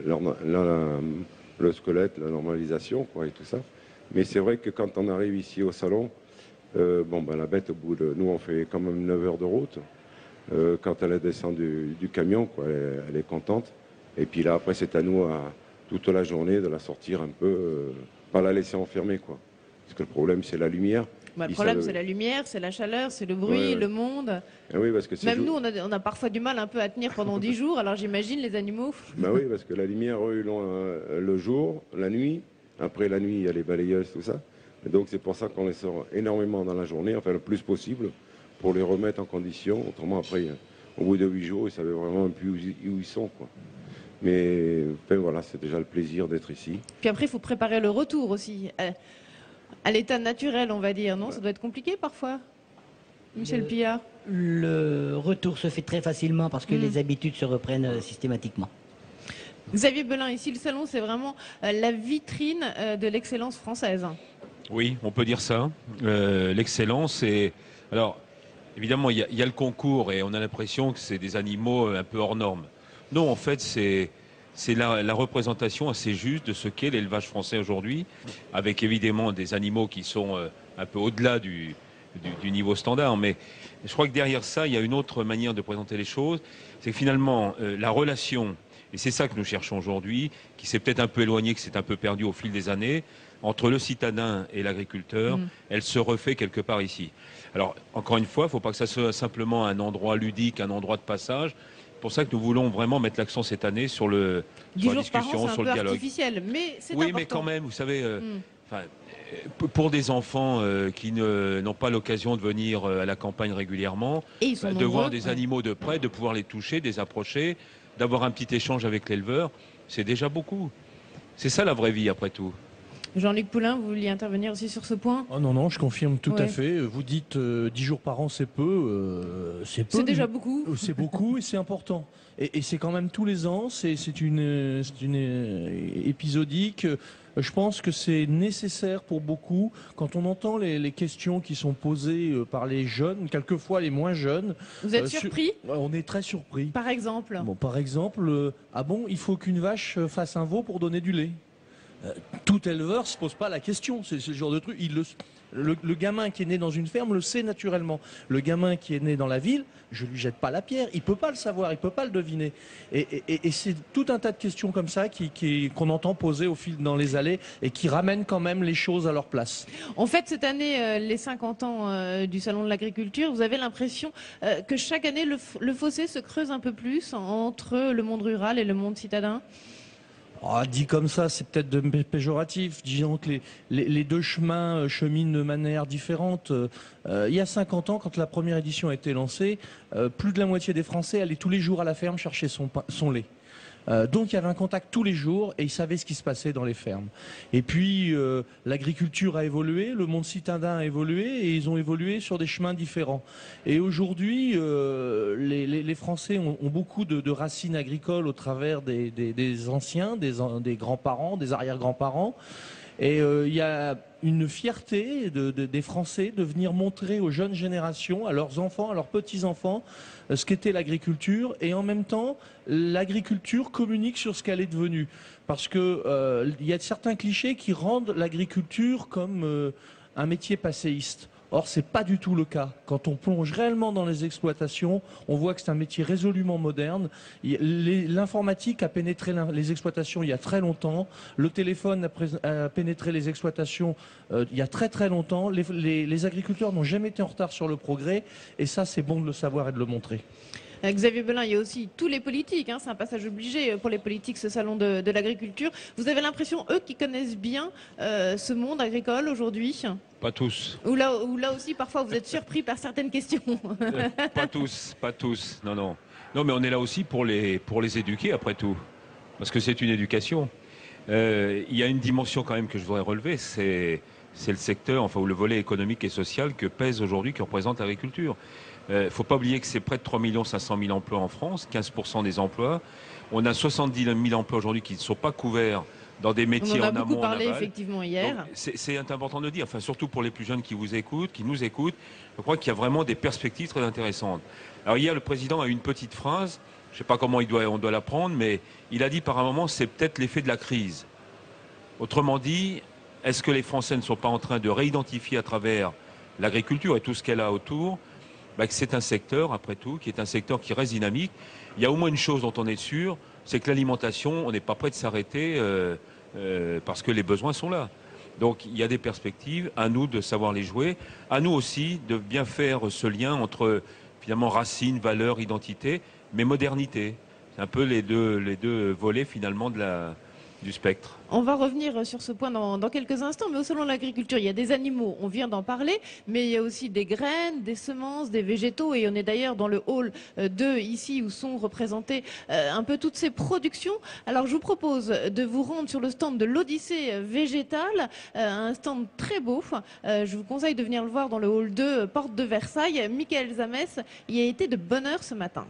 I: squelette, la normalisation, quoi, et tout ça. Mais c'est vrai que quand on arrive ici au salon, la bête, au bout de... Nous, on fait quand même 9 heures de route. Quand elle descend du camion, quoi, elle est contente. Et puis là, après, c'est à nous, toute la journée, de la sortir un peu, pas la laisser enfermer, quoi. Parce que le problème, c'est la lumière.
A: Le problème, c'est la lumière, c'est la chaleur, c'est le bruit, le monde.
I: Ah oui, parce que
A: même nous, on a parfois du mal un peu à tenir pendant 10 jours, alors j'imagine les animaux.
I: Bah oui, parce que la lumière, eux, le jour, la nuit. Après la nuit, il y a les balayeuses, tout ça. Et donc c'est pour ça qu'on les sort énormément dans la journée, enfin le plus possible, pour les remettre en condition. Autrement, après, au bout de 8 jours, ils savaient vraiment plus où ils sont, quoi. Mais enfin, voilà, c'est déjà le plaisir d'être ici.
A: Puis après, il faut préparer le retour aussi. À l'état naturel, on va dire, non? Ça doit être compliqué parfois, Michel Pillard?
H: Le retour se fait très facilement parce que les habitudes se reprennent systématiquement.
A: Xavier Belin, ici, le salon, c'est vraiment la vitrine de l'excellence française.
E: Oui, on peut dire ça. L'excellence, c'est... Alors, évidemment, il y a le concours et on a l'impression que c'est des animaux un peu hors normes. Non, en fait, c'est la représentation assez juste de ce qu'est l'élevage français aujourd'hui, avec évidemment des animaux qui sont un peu au-delà du niveau standard. Mais je crois que derrière ça, il y a une autre manière de présenter les choses. C'est que finalement, la relation, et c'est ça que nous cherchons aujourd'hui, qui s'est peut-être un peu éloigné, qui s'est un peu perdu au fil des années, entre le citadin et l'agriculteur, elle se refait quelque part ici. Alors, encore une fois, il ne faut pas que ça soit simplement un endroit ludique, un endroit de passage. C'est pour ça que nous voulons vraiment mettre l'accent cette année sur la discussion, sur le dialogue.
A: Artificiel, mais c'est
E: oui,
A: important.
E: Mais quand même, vous savez, pour des enfants qui n'ont pas l'occasion de venir à la campagne régulièrement, de voir des animaux de près, de pouvoir les toucher, de les approcher, d'avoir un petit échange avec l'éleveur, c'est déjà beaucoup. C'est ça la vraie vie, après tout.
A: Jean-Luc Poulin, vous vouliez intervenir aussi sur ce point?
B: Oh non, je confirme tout à fait. Vous dites 10 jours par an, c'est peu. C'est peu.
A: C'est déjà beaucoup.
B: C'est beaucoup et c'est important. Et c'est quand même tous les ans, c'est une épisodique. Je pense que c'est nécessaire pour beaucoup. Quand on entend les questions qui sont posées par les jeunes, quelquefois les moins jeunes...
A: Vous êtes surpris?
B: On est très surpris.
A: Par exemple?
B: Par exemple, il faut qu'une vache fasse un veau pour donner du lait. Tout éleveur se pose pas la question, c'est ce genre de truc. Le gamin qui est né dans une ferme le sait naturellement. Le gamin qui est né dans la ville, je lui jette pas la pierre, il peut pas le savoir, il peut pas le deviner. Et c'est tout un tas de questions comme ça qu'on entend poser au fil dans les allées et qui ramènent quand même les choses à leur place.
A: En fait, cette année, les 50 ans du Salon de l'Agriculture, vous avez l'impression que chaque année, le fossé se creuse un peu plus entre le monde rural et le monde citadin?
B: Dit comme ça, c'est peut-être péjoratif. Disons que les deux chemins cheminent de manière différente. Il y a 50 ans, quand la première édition a été lancée, plus de la moitié des Français allaient tous les jours à la ferme chercher son lait. Donc il y avait un contact tous les jours et ils savaient ce qui se passait dans les fermes. Et puis l'agriculture a évolué, le monde citadin a évolué et ils ont évolué sur des chemins différents. Et aujourd'hui, les Français ont beaucoup de racines agricoles au travers des anciens, des grands-parents, des arrière-grands-parents. Et il y a une fierté des Français de venir montrer aux jeunes générations, à leurs enfants, à leurs petits-enfants, ce qu'était l'agriculture. Et en même temps, l'agriculture communique sur ce qu'elle est devenue. Parce que il y a certains clichés qui rendent l'agriculture comme un métier passéiste. Or, c'est pas du tout le cas. Quand on plonge réellement dans les exploitations, on voit que c'est un métier résolument moderne. L'informatique a pénétré les exploitations il y a très longtemps. Le téléphone a pénétré les exploitations il y a très très longtemps. Les agriculteurs n'ont jamais été en retard sur le progrès. Et ça, c'est bon de le savoir et de le montrer.
A: Xavier Belin, il y a aussi tous les politiques, hein, c'est un passage obligé pour les politiques, ce salon de l'agriculture. Vous avez l'impression, eux, qui connaissent bien ce monde agricole aujourd'hui?
E: Pas tous.
A: Ou là aussi, parfois, vous êtes surpris par certaines questions.
E: Pas tous, non, non. Non, mais on est là aussi pour les éduquer, après tout, parce que c'est une éducation. Il y a une dimension quand même que je voudrais relever, c'est le secteur, enfin, ou le volet économique et social que pèse aujourd'hui, que représente l'agriculture. Il ne faut pas oublier que c'est près de 3 500 000 emplois en France, 15% des emplois. On a 70 000 emplois aujourd'hui qui ne sont pas couverts dans des métiers en amont, en aval.
A: On en a beaucoup parlé effectivement hier.
E: C'est important de le dire, enfin, surtout pour les plus jeunes qui vous écoutent, qui nous écoutent. Je crois qu'il y a vraiment des perspectives très intéressantes. Alors hier, le président a eu une petite phrase, je ne sais pas comment on doit la prendre, mais il a dit par un moment, c'est peut-être l'effet de la crise. Autrement dit, est-ce que les Français ne sont pas en train de réidentifier à travers l'agriculture et tout ce qu'elle a autour, que c'est un secteur, après tout, qui est un secteur qui reste dynamique. Il y a au moins une chose dont on est sûr, c'est que l'alimentation, on n'est pas prêt de s'arrêter parce que les besoins sont là. Donc il y a des perspectives, à nous de savoir les jouer, à nous aussi de bien faire ce lien entre finalement racines, valeurs, identité, mais modernité. C'est un peu les deux volets finalement du spectre.
A: On va revenir sur ce point dans quelques instants, mais au salon de l'agriculture, il y a des animaux, on vient d'en parler, mais il y a aussi des graines, des semences, des végétaux, et on est d'ailleurs dans le hall 2 ici où sont représentées un peu toutes ces productions. Alors je vous propose de vous rendre sur le stand de l'Odyssée végétale, un stand très beau. Je vous conseille de venir le voir dans le hall 2, porte de Versailles. Michael Zamès y a été de bonne heure ce matin.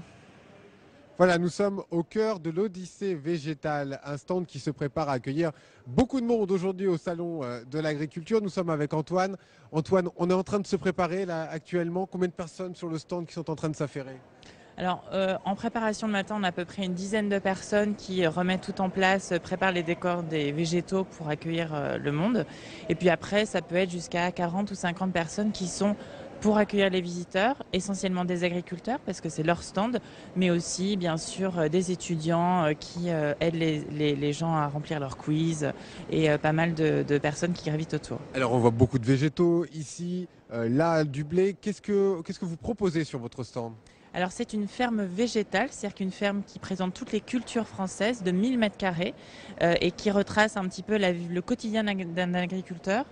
C: Voilà, nous sommes au cœur de l'Odyssée végétale, un stand qui se prépare à accueillir beaucoup de monde aujourd'hui au salon de l'agriculture. Nous sommes avec Antoine. Antoine, on est en train de se préparer là actuellement. Combien de personnes sur le stand qui sont en train de s'affairer ?
K: Alors, en préparation de matin, on a à peu près une dizaine de personnes qui remettent tout en place, préparent les décors des végétaux pour accueillir le monde. Et puis après, ça peut être jusqu'à 40 ou 50 personnes qui sont pour accueillir les visiteurs, essentiellement des agriculteurs parce que c'est leur stand, mais aussi bien sûr des étudiants qui aident les gens à remplir leurs quiz et pas mal de personnes qui gravitent autour.
C: Alors on voit beaucoup de végétaux ici, là du blé. Qu'est-ce que vous proposez sur votre stand ?
K: Alors c'est une ferme végétale, c'est-à-dire qu'une ferme qui présente toutes les cultures françaises de 1000 m² et qui retrace un petit peu le quotidien d'un agriculteur,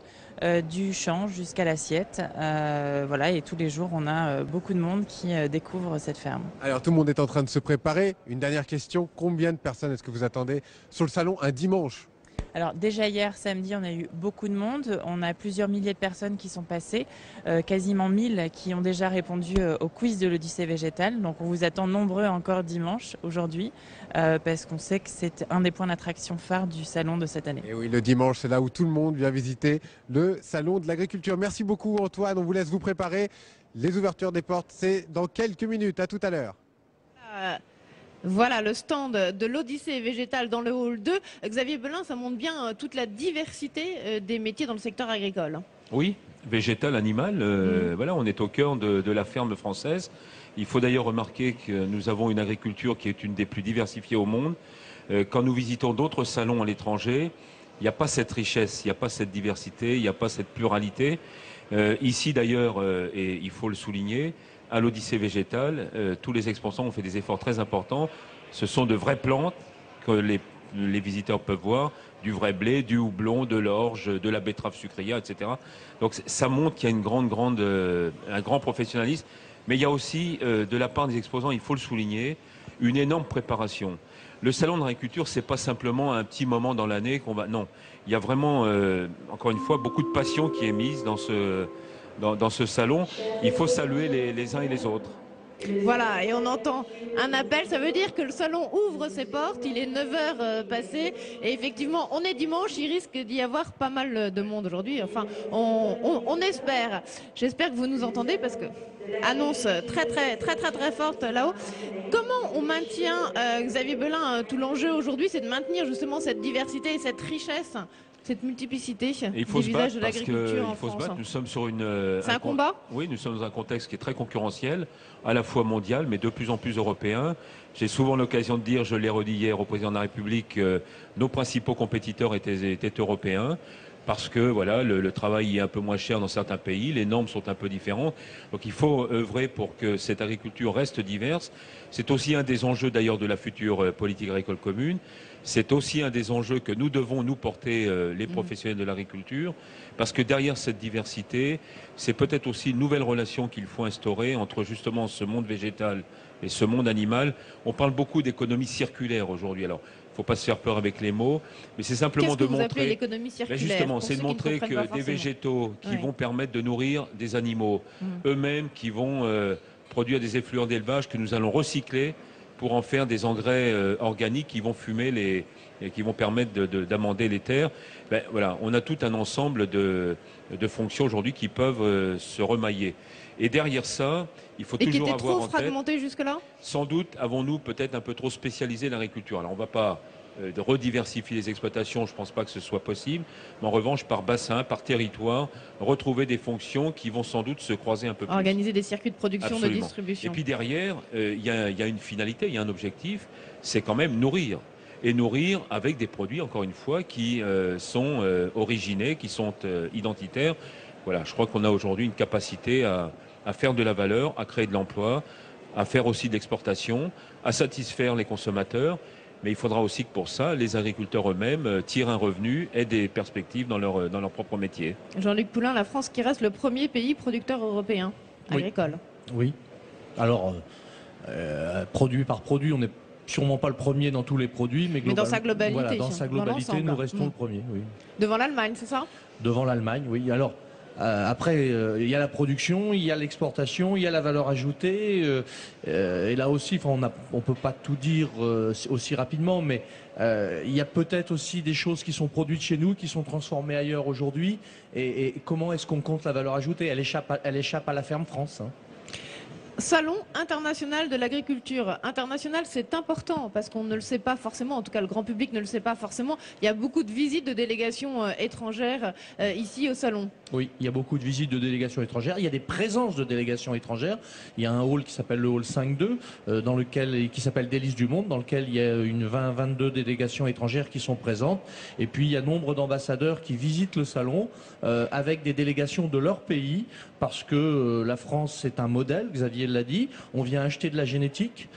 K: du champ jusqu'à l'assiette. Voilà, et tous les jours on a beaucoup de monde qui découvre cette ferme.
C: Alors tout le monde est en train de se préparer. Une dernière question, combien de personnes est-ce que vous attendez sur le salon un dimanche ?
K: Alors déjà hier samedi on a eu beaucoup de monde, on a plusieurs milliers de personnes qui sont passées, quasiment 1000 qui ont déjà répondu au quiz de l'Odyssée végétale, donc on vous attend nombreux encore dimanche aujourd'hui parce qu'on sait que c'est un des points d'attraction phare du salon de cette année.
C: Et oui, le dimanche c'est là où tout le monde vient visiter le salon de l'agriculture. Merci beaucoup Antoine, on vous laisse vous préparer. Les ouvertures des portes c'est dans quelques minutes, à tout à l'heure.
A: Voilà le stand de l'Odyssée végétale dans le hall 2. Xavier Belin, ça montre bien toute la diversité des métiers dans le secteur agricole.
E: Oui, végétal, animal, voilà, on est au cœur de la ferme française. Il faut d'ailleurs remarquer que nous avons une agriculture qui est une des plus diversifiées au monde. Quand nous visitons d'autres salons à l'étranger, il n'y a pas cette richesse, il n'y a pas cette diversité, il n'y a pas cette pluralité. Ici d'ailleurs, et il faut le souligner, à l'Odyssée végétale, tous les exposants ont fait des efforts très importants. Ce sont de vraies plantes que les visiteurs peuvent voir, du vrai blé, du houblon, de l'orge, de la betterave sucrière, etc. Donc ça montre qu'il y a un grand professionnalisme. Mais il y a aussi, de la part des exposants, il faut le souligner, une énorme préparation. Le salon de l'agriculture, c'est pas simplement un petit moment dans l'année qu'on va... Non, il y a vraiment, encore une fois, beaucoup de passion qui est mise dans ce salon. Il faut saluer les uns et les autres.
A: Voilà, et on entend un appel, ça veut dire que le salon ouvre ses portes, il est 9h passé, et effectivement, on est dimanche, il risque d'y avoir pas mal de monde aujourd'hui, enfin, on espère. J'espère que vous nous entendez, parce que annonce très forte là-haut. Comment on maintient, Xavier Belin, tout l'enjeu aujourd'hui, c'est de maintenir justement cette diversité et cette richesse cette multiplicité
E: il faut
A: des
E: se
A: visages
E: battre
A: de
E: parce
A: l'agriculture en
E: qu'il faut se
A: France.
E: battre. Nous sommes sur une.
A: C'est un combat.
E: Oui, nous sommes dans un contexte qui est très concurrentiel, à la fois mondial, mais de plus en plus européen. J'ai souvent l'occasion de dire, je l'ai redit hier au président de la République, nos principaux compétiteurs étaient européens. Parce que voilà, le travail est un peu moins cher dans certains pays, les normes sont un peu différentes. Donc il faut œuvrer pour que cette agriculture reste diverse. C'est aussi un des enjeux d'ailleurs de la future politique agricole commune. C'est aussi un des enjeux que nous devons nous porter, les professionnels de l'agriculture, parce que derrière cette diversité, c'est peut-être aussi une nouvelle relation qu'il faut instaurer entre justement ce monde végétal et ce monde animal. On parle beaucoup d'économie circulaire aujourd'hui. Alors, il ne faut pas se faire peur avec les mots, mais c'est simplement de montrer.
A: Qu'est-ce que vous appelez l'économie circulaire?
E: Justement, c'est de montrer que des végétaux qui vont permettre de nourrir des animaux eux-mêmes, qui vont produire des effluents d'élevage que nous allons recycler pour en faire des engrais organiques qui vont fumer et qui vont permettre d'amender les terres. Ben, voilà, on a tout un ensemble de fonctions aujourd'hui qui peuvent se remailler. Et derrière ça, il faut toujours avoir en tête...
A: Et qui était trop fragmenté jusque-là?
E: Sans doute avons-nous peut-être un peu trop spécialisé l'agriculture. Alors on ne va pas rediversifier les exploitations, je ne pense pas que ce soit possible. Mais en revanche, par bassin, par territoire, retrouver des fonctions qui vont sans doute se croiser un peu plus.
A: Organiser des circuits de production,
E: Absolument.
A: de distribution.
E: Et puis derrière, il y a une finalité, il y a un objectif, c'est quand même nourrir. Et nourrir avec des produits, encore une fois, qui sont originés, qui sont identitaires. Voilà, je crois qu'on a aujourd'hui une capacité à faire de la valeur, à créer de l'emploi, à faire aussi de l'exportation, à satisfaire les consommateurs. Mais il faudra aussi que pour ça, les agriculteurs eux-mêmes tirent un revenu et des perspectives dans leur propre métier.
A: Jean-Luc Poulain, la France qui reste le premier pays producteur européen agricole.
B: Oui. Alors, produit par produit, on n'est sûrement pas le premier dans tous les produits, mais
A: dans sa globalité.
B: Voilà, dans sa globalité, nous restons le premier. Oui.
A: Devant l'Allemagne, c'est ça?
B: Devant l'Allemagne, oui. Alors, après, il y a la production, il y a l'exportation, il y a la valeur ajoutée. Et là aussi, on ne peut pas tout dire aussi rapidement, mais il y a peut-être aussi des choses qui sont produites chez nous, qui sont transformées ailleurs aujourd'hui. Et comment est-ce qu'on compte la valeur ajoutée? Elle échappe à la ferme France. Hein.
A: Salon international de l'agriculture. International, c'est important parce qu'on ne le sait pas forcément, en tout cas le grand public ne le sait pas forcément. Il y a beaucoup de visites de délégations étrangères ici au salon.
B: Oui, il y a beaucoup de visites de délégations étrangères. Il y a des présences de délégations étrangères. Il y a un hall qui s'appelle le hall 5-2, qui s'appelle Délices du Monde, dans lequel il y a une 22 délégations étrangères qui sont présentes. Et puis il y a nombre d'ambassadeurs qui visitent le salon avec des délégations de leur pays, parce que la France c'est un modèle, Xavier l'a dit. On vient acheter de la génétique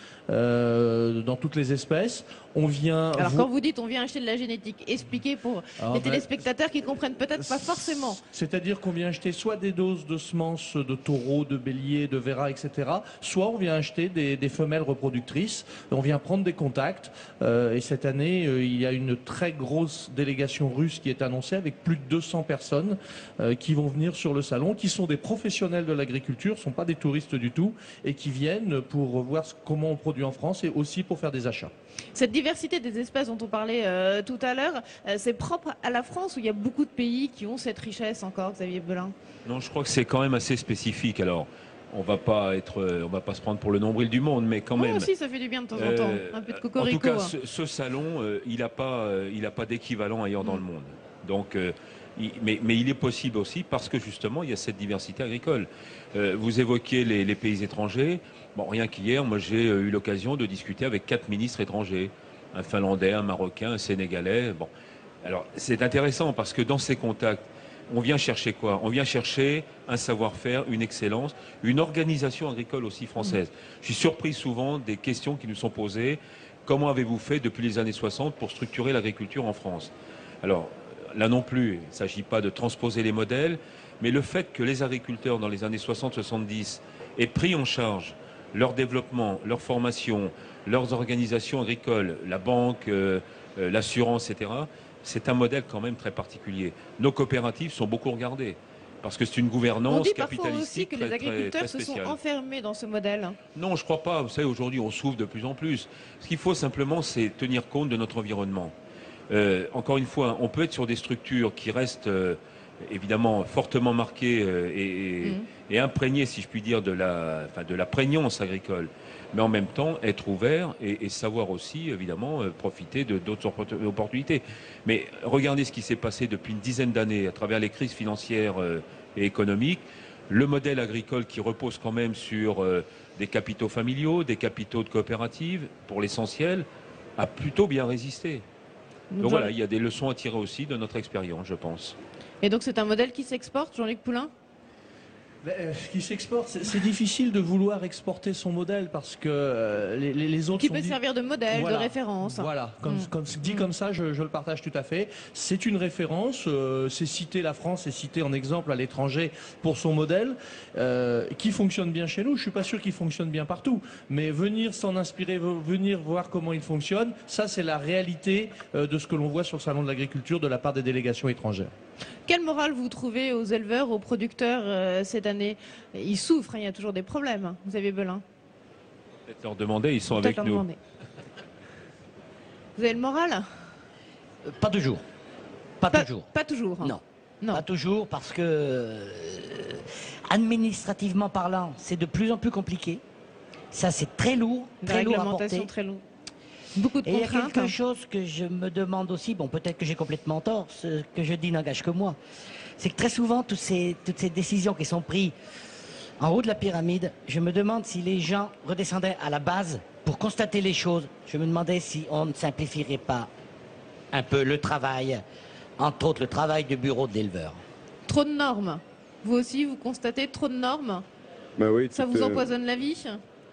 B: dans toutes les espèces. On vient.
A: Alors quand vous dites on vient acheter de la génétique, expliquez pour les téléspectateurs qui ne comprennent peut-être pas forcément.
B: C'est-à-dire qu'on vient acheter soit des doses de semences de taureaux, de béliers, de véras, etc. Soit on vient acheter des femelles reproductrices. On vient prendre des contacts. Et cette année, il y a une très grosse délégation russe qui est annoncée avec plus de 200 personnes qui vont venir sur le salon, qui sont des professionnels de l'agriculture, ne sont pas des touristes du tout, et qui viennent pour voir comment on produit en France et aussi pour faire des achats.
A: Cette diversité des espèces dont on parlait tout à l'heure, c'est propre à la France ou il y a beaucoup de pays qui ont cette richesse encore, Xavier Belin?
E: Non, je crois que c'est quand même assez spécifique. Alors, on va pas se prendre pour le nombril du monde, mais quand même.
A: Aussi, ça fait du bien de temps en temps, un peu de cocorico.
E: En tout cas, ce salon, il n'a pas d'équivalent ailleurs dans le monde. Donc, mais il est possible aussi parce que justement, il y a cette diversité agricole. Vous évoquiez les pays étrangers. Bon, rien qu'hier, moi j'ai eu l'occasion de discuter avec 4 ministres étrangers, un Finlandais, un Marocain, un Sénégalais. Bon, alors c'est intéressant parce que dans ces contacts, on vient chercher quoi? On vient chercher un savoir-faire, une excellence, une organisation agricole aussi française. Je suis surpris souvent des questions qui nous sont posées. Comment avez-vous fait depuis les années 60 pour structurer l'agriculture en France? Alors là non plus, il ne s'agit pas de transposer les modèles, mais le fait que les agriculteurs dans les années 60-70 aient pris en charge leur développement, leur formation, leurs organisations agricoles, la banque, l'assurance, etc., c'est un modèle quand même très particulier. Nos coopératives sont beaucoup regardées parce que c'est une gouvernance capitalistique.
A: On dit parfois aussi que les agriculteurs se sont enfermés dans ce modèle.
E: Non, je ne crois pas. Vous savez, aujourd'hui, on souffre de plus en plus. Ce qu'il faut simplement, c'est tenir compte de notre environnement. Encore une fois, on peut être sur des structures qui restent évidemment fortement marqué et imprégné, si je puis dire, de la prégnance agricole. Mais en même temps, être ouvert et savoir aussi, évidemment, profiter de d'autres opportunités. Mais regardez ce qui s'est passé depuis une dizaine d'années à travers les crises financières et économiques. Le modèle agricole qui repose quand même sur des capitaux familiaux, des capitaux de coopératives, pour l'essentiel, a plutôt bien résisté. Donc voilà, il y a des leçons à tirer aussi de notre expérience, je pense.
A: Et donc c'est un modèle qui s'exporte, Jean-Luc Poulin?
B: Qui s'exporte, c'est difficile de vouloir exporter son modèle parce que les autres
A: qui peut servir de modèle, de référence.
B: Voilà, dit comme ça, je le partage tout à fait. C'est une référence, c'est citer la France, c'est citer en exemple à l'étranger pour son modèle, qui fonctionne bien chez nous. Je suis pas sûr qu'il fonctionne bien partout, mais venir s'en inspirer, venir voir comment il fonctionne, ça c'est la réalité de ce que l'on voit sur le salon de l'agriculture de la part des délégations étrangères.
A: Quelle morale vous trouvez aux éleveurs, aux producteurs cette année? Ils souffrent, il y a toujours des problèmes. Xavier Belin.
E: Peut-être leur demander, ils sont avec nous.
A: Vous avez le moral?
H: Pas toujours. Pas toujours.
A: Pas toujours. Hein.
H: Non. Pas toujours parce que administrativement parlant, c'est de plus en plus compliqué. Ça, c'est très lourd, très lourd à porter.
A: Très lourd. Beaucoup de contraintes.
H: Il y a quelque chose que je me demande aussi, bon peut-être que j'ai complètement tort, ce que je dis n'engage que moi, c'est que très souvent toutes ces décisions qui sont prises en haut de la pyramide, je me demande si les gens redescendaient à la base pour constater les choses. Je me demandais si on ne simplifierait pas un peu le travail, entre autres le travail de bureau de l'éleveur.
A: Trop de normes. Vous aussi, vous constatez trop de normes?
I: Oui,
A: ça vous empoisonne la vie?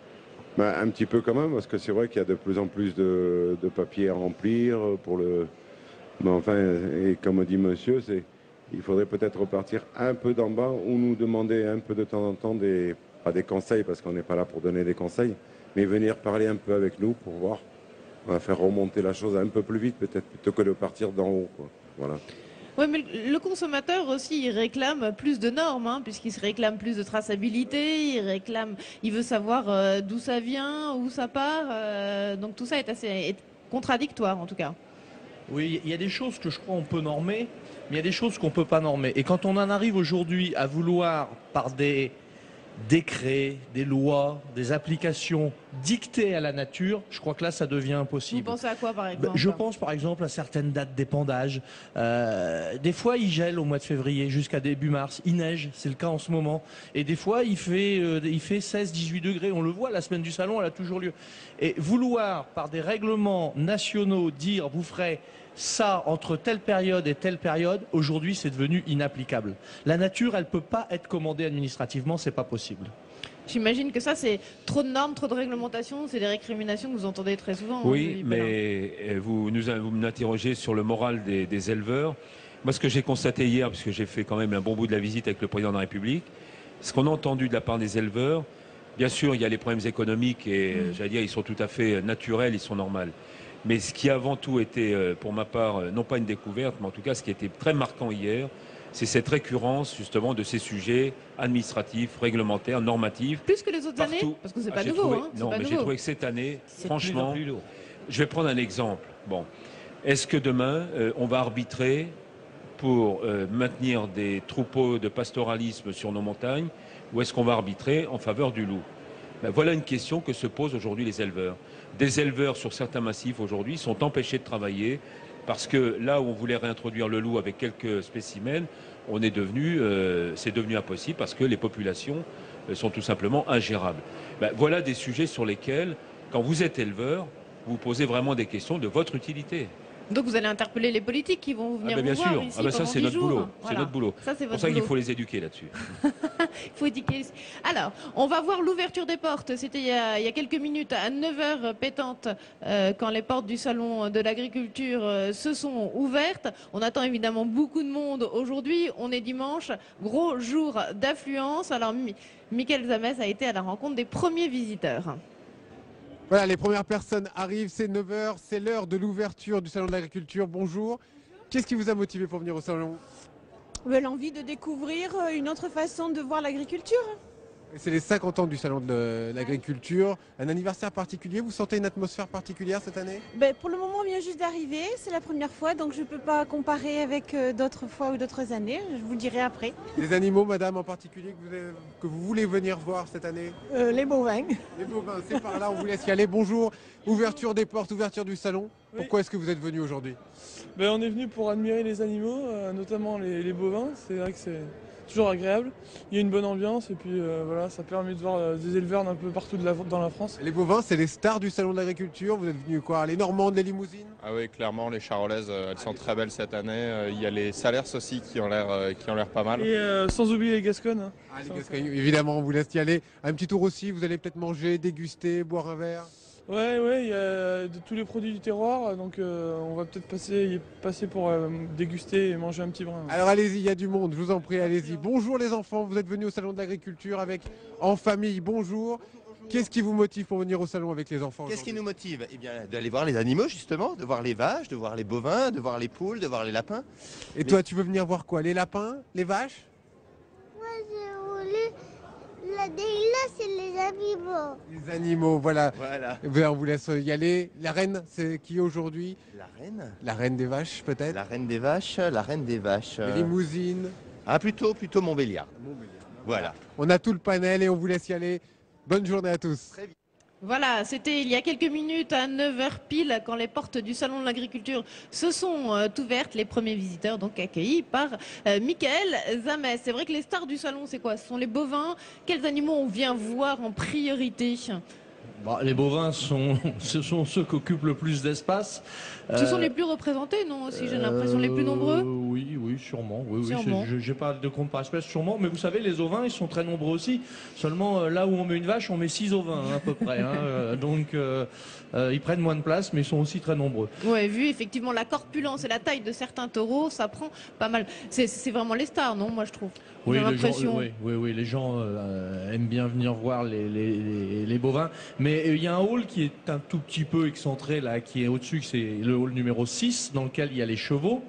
I: Un petit peu quand même, parce que c'est vrai qu'il y a de plus en plus de papiers à remplir pour le... Mais enfin, et comme dit monsieur, il faudrait peut-être repartir un peu d'en bas ou nous demander un peu de temps en temps pas des conseils, parce qu'on n'est pas là pour donner des conseils, mais venir parler un peu avec nous pour voir, on va faire remonter la chose un peu plus vite peut-être, plutôt que de partir d'en haut, quoi. Voilà.
A: Oui, mais le consommateur aussi, il réclame plus de normes, hein, puisqu'il se réclame plus de traçabilité, il veut savoir d'où ça vient, où ça part, donc tout ça est contradictoire en tout cas.
B: Oui, il y a des choses que je crois on peut normer, mais il y a des choses qu'on ne peut pas normer. Et quand on en arrive aujourd'hui à vouloir, par des décrets, des lois, des applications dictées à la nature, je crois que là ça devient impossible.
A: Vous pensez à quoi par exemple?
B: Je pense par exemple à certaines dates d'épandage. Des fois il gèle au mois de février jusqu'à début mars, il neige, c'est le cas en ce moment. Et des fois il fait 16-18 degrés, on le voit, la semaine du salon elle a toujours lieu. Et vouloir par des règlements nationaux dire vous ferez ça entre telle période et telle période, aujourd'hui c'est devenu inapplicable. La nature, elle ne peut pas être commandée administrativement, c'est pas possible.
A: J'imagine que ça c'est trop de normes, trop de réglementations, c'est des récriminations que vous entendez très souvent.
E: Oui, mais vous m'interrogez sur le moral des éleveurs. Moi ce que j'ai constaté hier, parce que j'ai fait quand même un bon bout de la visite avec le président de la République, ce qu'on a entendu de la part des éleveurs, bien sûr il y a les problèmes économiques et j'allais dire ils sont tout à fait naturels, ils sont normaux. Mais ce qui a avant tout été, pour ma part, non pas une découverte, mais en tout cas ce qui était très marquant hier, c'est cette récurrence justement de ces sujets administratifs, réglementaires, normatifs.
A: Plus que les autres années? Parce que c'est pas nouveau.
E: Non, mais j'ai trouvé que cette année, franchement, je vais prendre un exemple. Bon, est-ce que demain, on va arbitrer pour maintenir des troupeaux de pastoralisme sur nos montagnes, ou est-ce qu'on va arbitrer en faveur du loup? Ben, voilà une question que se posent aujourd'hui les éleveurs. Des éleveurs sur certains massifs aujourd'hui sont empêchés de travailler parce que là où on voulait réintroduire le loup avec quelques spécimens, c'est devenu impossible parce que les populations sont tout simplement ingérables. Ben, voilà des sujets sur lesquels, quand vous êtes éleveur, vous posez vraiment des questions de votre utilité.
A: Donc vous allez interpeller les politiques qui vont venir
E: bien
A: vous
E: sûr.
A: voir ici
E: Ça c'est notre boulot.
A: Voilà.
E: C'est notre boulot. C'est pour ça qu'il faut les éduquer là-dessus.
A: Il faut éduquer. Alors, on va voir l'ouverture des portes. C'était il y a quelques minutes à 9h pétante quand les portes du salon de l'agriculture se sont ouvertes. On attend évidemment beaucoup de monde aujourd'hui. On est dimanche, gros jour d'affluence. Alors Michael Zamès a été à la rencontre des premiers visiteurs.
C: Voilà, les premières personnes arrivent, c'est 9h, c'est l'heure de l'ouverture du Salon de l'Agriculture. Bonjour. Qu'est-ce qui vous a motivé pour venir au Salon?
L: L'envie de découvrir une autre façon de voir l'agriculture.
C: C'est les 50 ans du Salon de l'Agriculture. Un anniversaire particulier, vous sentez une atmosphère particulière cette année?
L: Pour le moment, on vient juste d'arriver, c'est la première fois, donc je ne peux pas comparer avec d'autres fois ou d'autres années, je vous le dirai après.
C: Des animaux, madame, en particulier que vous voulez venir voir cette année?
L: Les bovins.
C: Les bovins, c'est par là, on vous laisse y aller. Bonjour, ouverture des portes, ouverture du salon.
M: Oui.
C: Pourquoi est-ce que vous êtes venu aujourd'hui?
M: On est venu pour admirer les animaux, notamment les bovins, c'est vrai que c'est toujours agréable. Il y a une bonne ambiance et puis voilà, ça permet de voir des éleveurs d'un peu partout dans la France.
C: Les bovins, c'est les stars du Salon de l'Agriculture. Vous êtes venus quoi? Les Normandes, les limousines?
N: Ah oui, clairement, les charolaises, elles sont très belles cette année. Il y a les salers aussi qui ont l'air pas mal.
M: Et sans oublier les Gasconnes. Hein.
C: Ah, les Gasconnes, évidemment, on vous laisse y aller. Un petit tour aussi, vous allez peut-être manger, déguster, boire un verre.
M: Ouais, il y a tous les produits du terroir, donc on va peut-être passer pour déguster et manger un petit brin.
C: Alors allez-y, il y a du monde, je vous en prie, allez-y. Bonjour les enfants, vous êtes venus au Salon de l'Agriculture en famille, bonjour. Qu'est-ce qui vous motive pour venir au salon avec les enfants?
O: Qu'est-ce qui nous motive? Eh bien, d'aller voir les animaux justement, de voir les vaches, de voir les bovins, de voir les poules, de voir les lapins.
C: Et toi, tu veux venir voir quoi? Les lapins? Les vaches?
P: Moi, je voulais... Là, c'est les animaux.
C: Les animaux, voilà. On vous laisse y aller. La reine, c'est qui aujourd'hui?
O: La reine?
C: La reine des vaches, peut-être?
O: La reine des vaches, la reine des vaches.
C: Les limousines?
O: Ah, plutôt Montbéliard. Voilà.
C: On a tout le panel et on vous laisse y aller. Bonne journée à tous.
O: Très bien.
A: Voilà, c'était il y a quelques minutes à 9h pile quand les portes du Salon de l'Agriculture se sont ouvertes. Les premiers visiteurs donc accueillis par Michael Zamès. C'est vrai que les stars du salon, c'est quoi? Ce sont les bovins. Quels animaux on vient voir en priorité?
B: Les bovins, ce sont ceux qui occupent le plus d'espace.
A: Ce sont les plus représentés, non? Aussi, j'ai l'impression les plus nombreux.
B: Oui, sûrement.
A: Sûrement.
B: J'ai pas de compte par espèce, sûrement. Mais vous savez, les ovins, ils sont très nombreux aussi. Seulement, là où on met une vache, on met 6 ovins, à peu près. Donc, ils prennent moins de place, mais ils sont aussi très nombreux.
A: Ouais, vu effectivement la corpulence et la taille de certains taureaux, ça prend pas mal. C'est vraiment les stars, non? Moi, je trouve.
B: Oui,
A: les
B: gens aiment bien venir voir les bovins. Mais il y a un hall qui est un tout petit peu excentré, là, qui est au-dessus, c'est le hall numéro 6, dans lequel il y a les chevaux.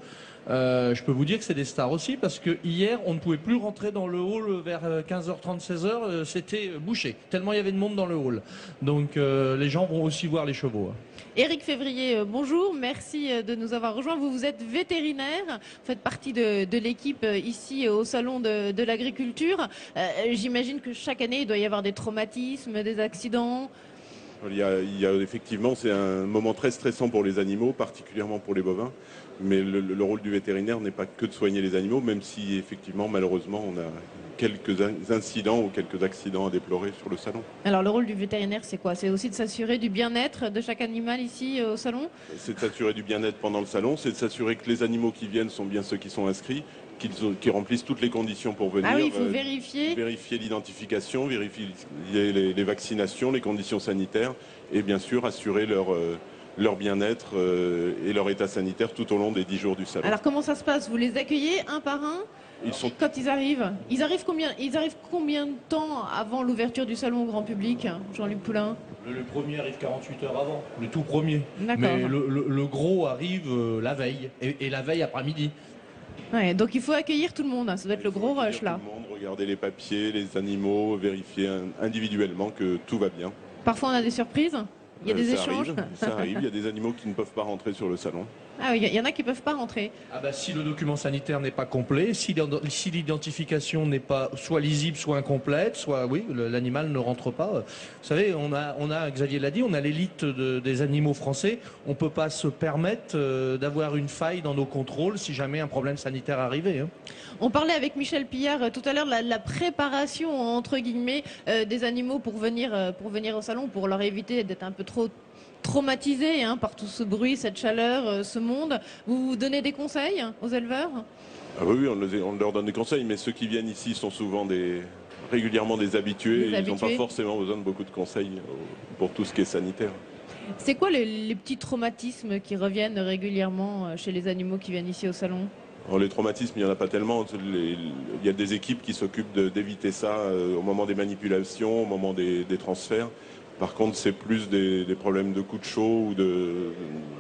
B: Je peux vous dire que c'est des stars aussi, parce que hier, on ne pouvait plus rentrer dans le hall vers 15h30, 16h, c'était bouché, tellement il y avait de monde dans le hall. Donc les gens vont aussi voir les chevaux.
A: Éric Février, bonjour, merci de nous avoir rejoints. Vous êtes vétérinaire, vous faites partie de l'équipe ici au Salon de l'Agriculture. J'imagine que chaque année, il doit y avoir des traumatismes, des accidents.
I: Il y a effectivement, c'est un moment très stressant pour les animaux, particulièrement pour les bovins. Mais le rôle du vétérinaire n'est pas que de soigner les animaux, même si effectivement, malheureusement, on a quelques incidents ou quelques accidents à déplorer sur le salon.
A: Alors le rôle du vétérinaire, c'est quoi? C'est aussi de s'assurer du bien-être de chaque animal ici au salon?
I: C'est de s'assurer du bien-être pendant le salon, c'est de s'assurer que les animaux qui viennent sont bien ceux qui sont inscrits, qu'ils remplissent toutes les conditions pour venir.
A: Ah oui, il faut vérifier.
I: Vérifier l'identification, vérifier les vaccinations, les conditions sanitaires et bien sûr assurer leur bien-être et leur état sanitaire tout au long des 10 jours du salon.
A: Alors comment ça se passe? Vous les accueillez un par un quand ils arrivent? Ils arrivent combien de temps avant l'ouverture du salon au grand public, Jean-Luc Poulain?
B: Le premier arrive 48 heures avant, le tout premier.
A: D'accord.
B: Mais le gros arrive la veille, et la veille après-midi.
A: Ouais, donc il faut accueillir tout le monde, ça doit être le gros rush là.
I: Tout le monde, regarder les papiers, les animaux, vérifier individuellement que tout va bien.
A: Parfois on a des surprises? Il y a des échanges?
I: Ça arrive, il y a des animaux qui ne peuvent pas rentrer sur le salon.
A: Ah oui, il y en a qui ne peuvent pas rentrer.
B: Ah bah, si le document sanitaire n'est pas complet, si l'identification n'est pas soit lisible, soit incomplète, soit oui, l'animal ne rentre pas. Vous savez, on a Xavier l'a dit, on a l'élite des animaux français. On ne peut pas se permettre d'avoir une faille dans nos contrôles si jamais un problème sanitaire arrivait.
A: On parlait avec Michel Pillard tout à l'heure de la préparation entre guillemets des animaux pour venir au salon, pour leur éviter d'être un peu trop traumatisés par tout ce bruit, cette chaleur, ce monde. Vous donnez des conseils aux éleveurs?
I: Oui, on leur donne des conseils, mais ceux qui viennent ici sont souvent régulièrement des habitués. Ils n'ont pas forcément besoin de beaucoup de conseils pour tout ce qui est sanitaire.
A: C'est quoi les petits traumatismes qui reviennent régulièrement chez les animaux qui viennent ici au salon?
I: Alors, les traumatismes, il n'y en a pas tellement. Il y a des équipes qui s'occupent d'éviter ça au moment des manipulations, au moment des transferts. Par contre, c'est plus des problèmes de coups de chaud ou de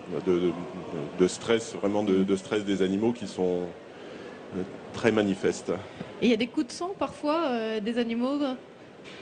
I: stress, vraiment de stress des animaux qui sont très manifestes.
A: Et il y a des coups de sang parfois des animaux?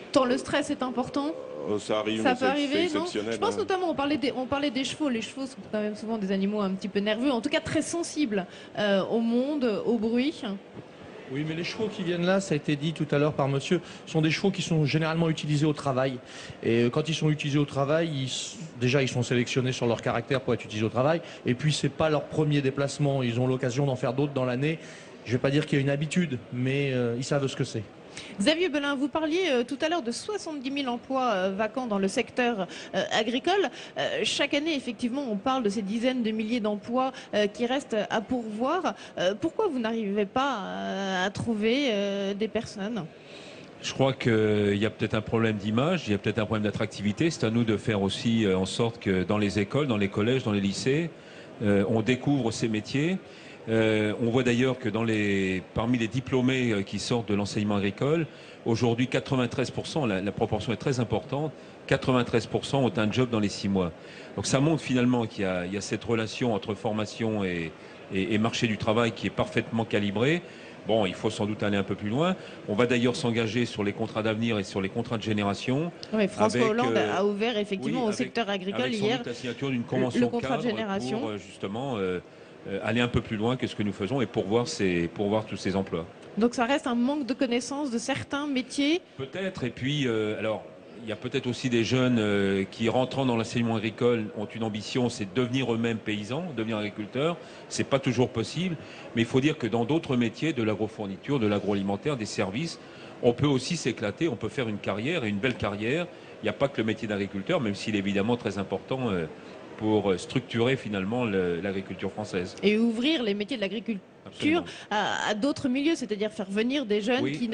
A: Tant le stress est important.
I: Ça arrive,
A: Ça
I: mais
A: peut arriver,
I: c'est
A: non?
I: exceptionnel.
A: Je pense
I: hein.
A: notamment, on parlait des chevaux. Les chevaux sont quand même souvent des animaux un petit peu nerveux, en tout cas très sensibles au monde, au bruit.
B: Oui, mais les chevaux qui viennent là, ça a été dit tout à l'heure par monsieur, sont des chevaux qui sont généralement utilisés au travail. Et quand ils sont utilisés au travail, déjà ils sont sélectionnés sur leur caractère pour être utilisés au travail. Et puis c'est pas leur premier déplacement, ils ont l'occasion d'en faire d'autres dans l'année. Je vais pas dire qu'il y a une habitude, mais ils savent ce que c'est.
A: Xavier Belin, vous parliez tout à l'heure de 70 000 emplois vacants dans le secteur agricole. Chaque année, effectivement, on parle de ces dizaines de milliers d'emplois qui restent à pourvoir. Pourquoi vous n'arrivez pas à trouver des personnes ?
E: Je crois qu'il y a peut-être un problème d'image, il y a peut-être un problème d'attractivité. C'est à nous de faire aussi en sorte que dans les écoles, dans les collèges, dans les lycées, on découvre ces métiers. On voit d'ailleurs que parmi les diplômés qui sortent de l'enseignement agricole, aujourd'hui 93%, la proportion est très importante, 93% ont un job dans les 6 mois. Donc ça montre finalement qu'il y a cette relation entre formation et marché du travail qui est parfaitement calibrée. Bon, il faut sans doute aller un peu plus loin. On va d'ailleurs s'engager sur les contrats d'avenir et sur les contrats de génération.
A: Oui, François Hollande a ouvert effectivement au secteur agricole
E: avec
A: hier
E: la signature d'une convention
A: le contrat de
E: cadre
A: génération.
E: pour justement aller un peu plus loin que ce que nous faisons et pourvoir tous ces emplois.
A: Donc ça reste un manque de connaissance de certains métiers.
E: Peut-être, et puis alors il y a peut-être aussi des jeunes qui rentrant dans l'enseignement agricole ont une ambition, c'est de devenir eux-mêmes paysans, devenir agriculteurs. C'est pas toujours possible, mais il faut dire que dans d'autres métiers, de l'agrofourniture, de l'agroalimentaire, des services, on peut aussi s'éclater, on peut faire une carrière et une belle carrière. Il n'y a pas que le métier d'agriculteur, même s'il est évidemment très important pour structurer finalement l'agriculture française.
A: Et ouvrir les métiers de l'agriculture à d'autres milieux, c'est-à-dire faire venir des jeunes qui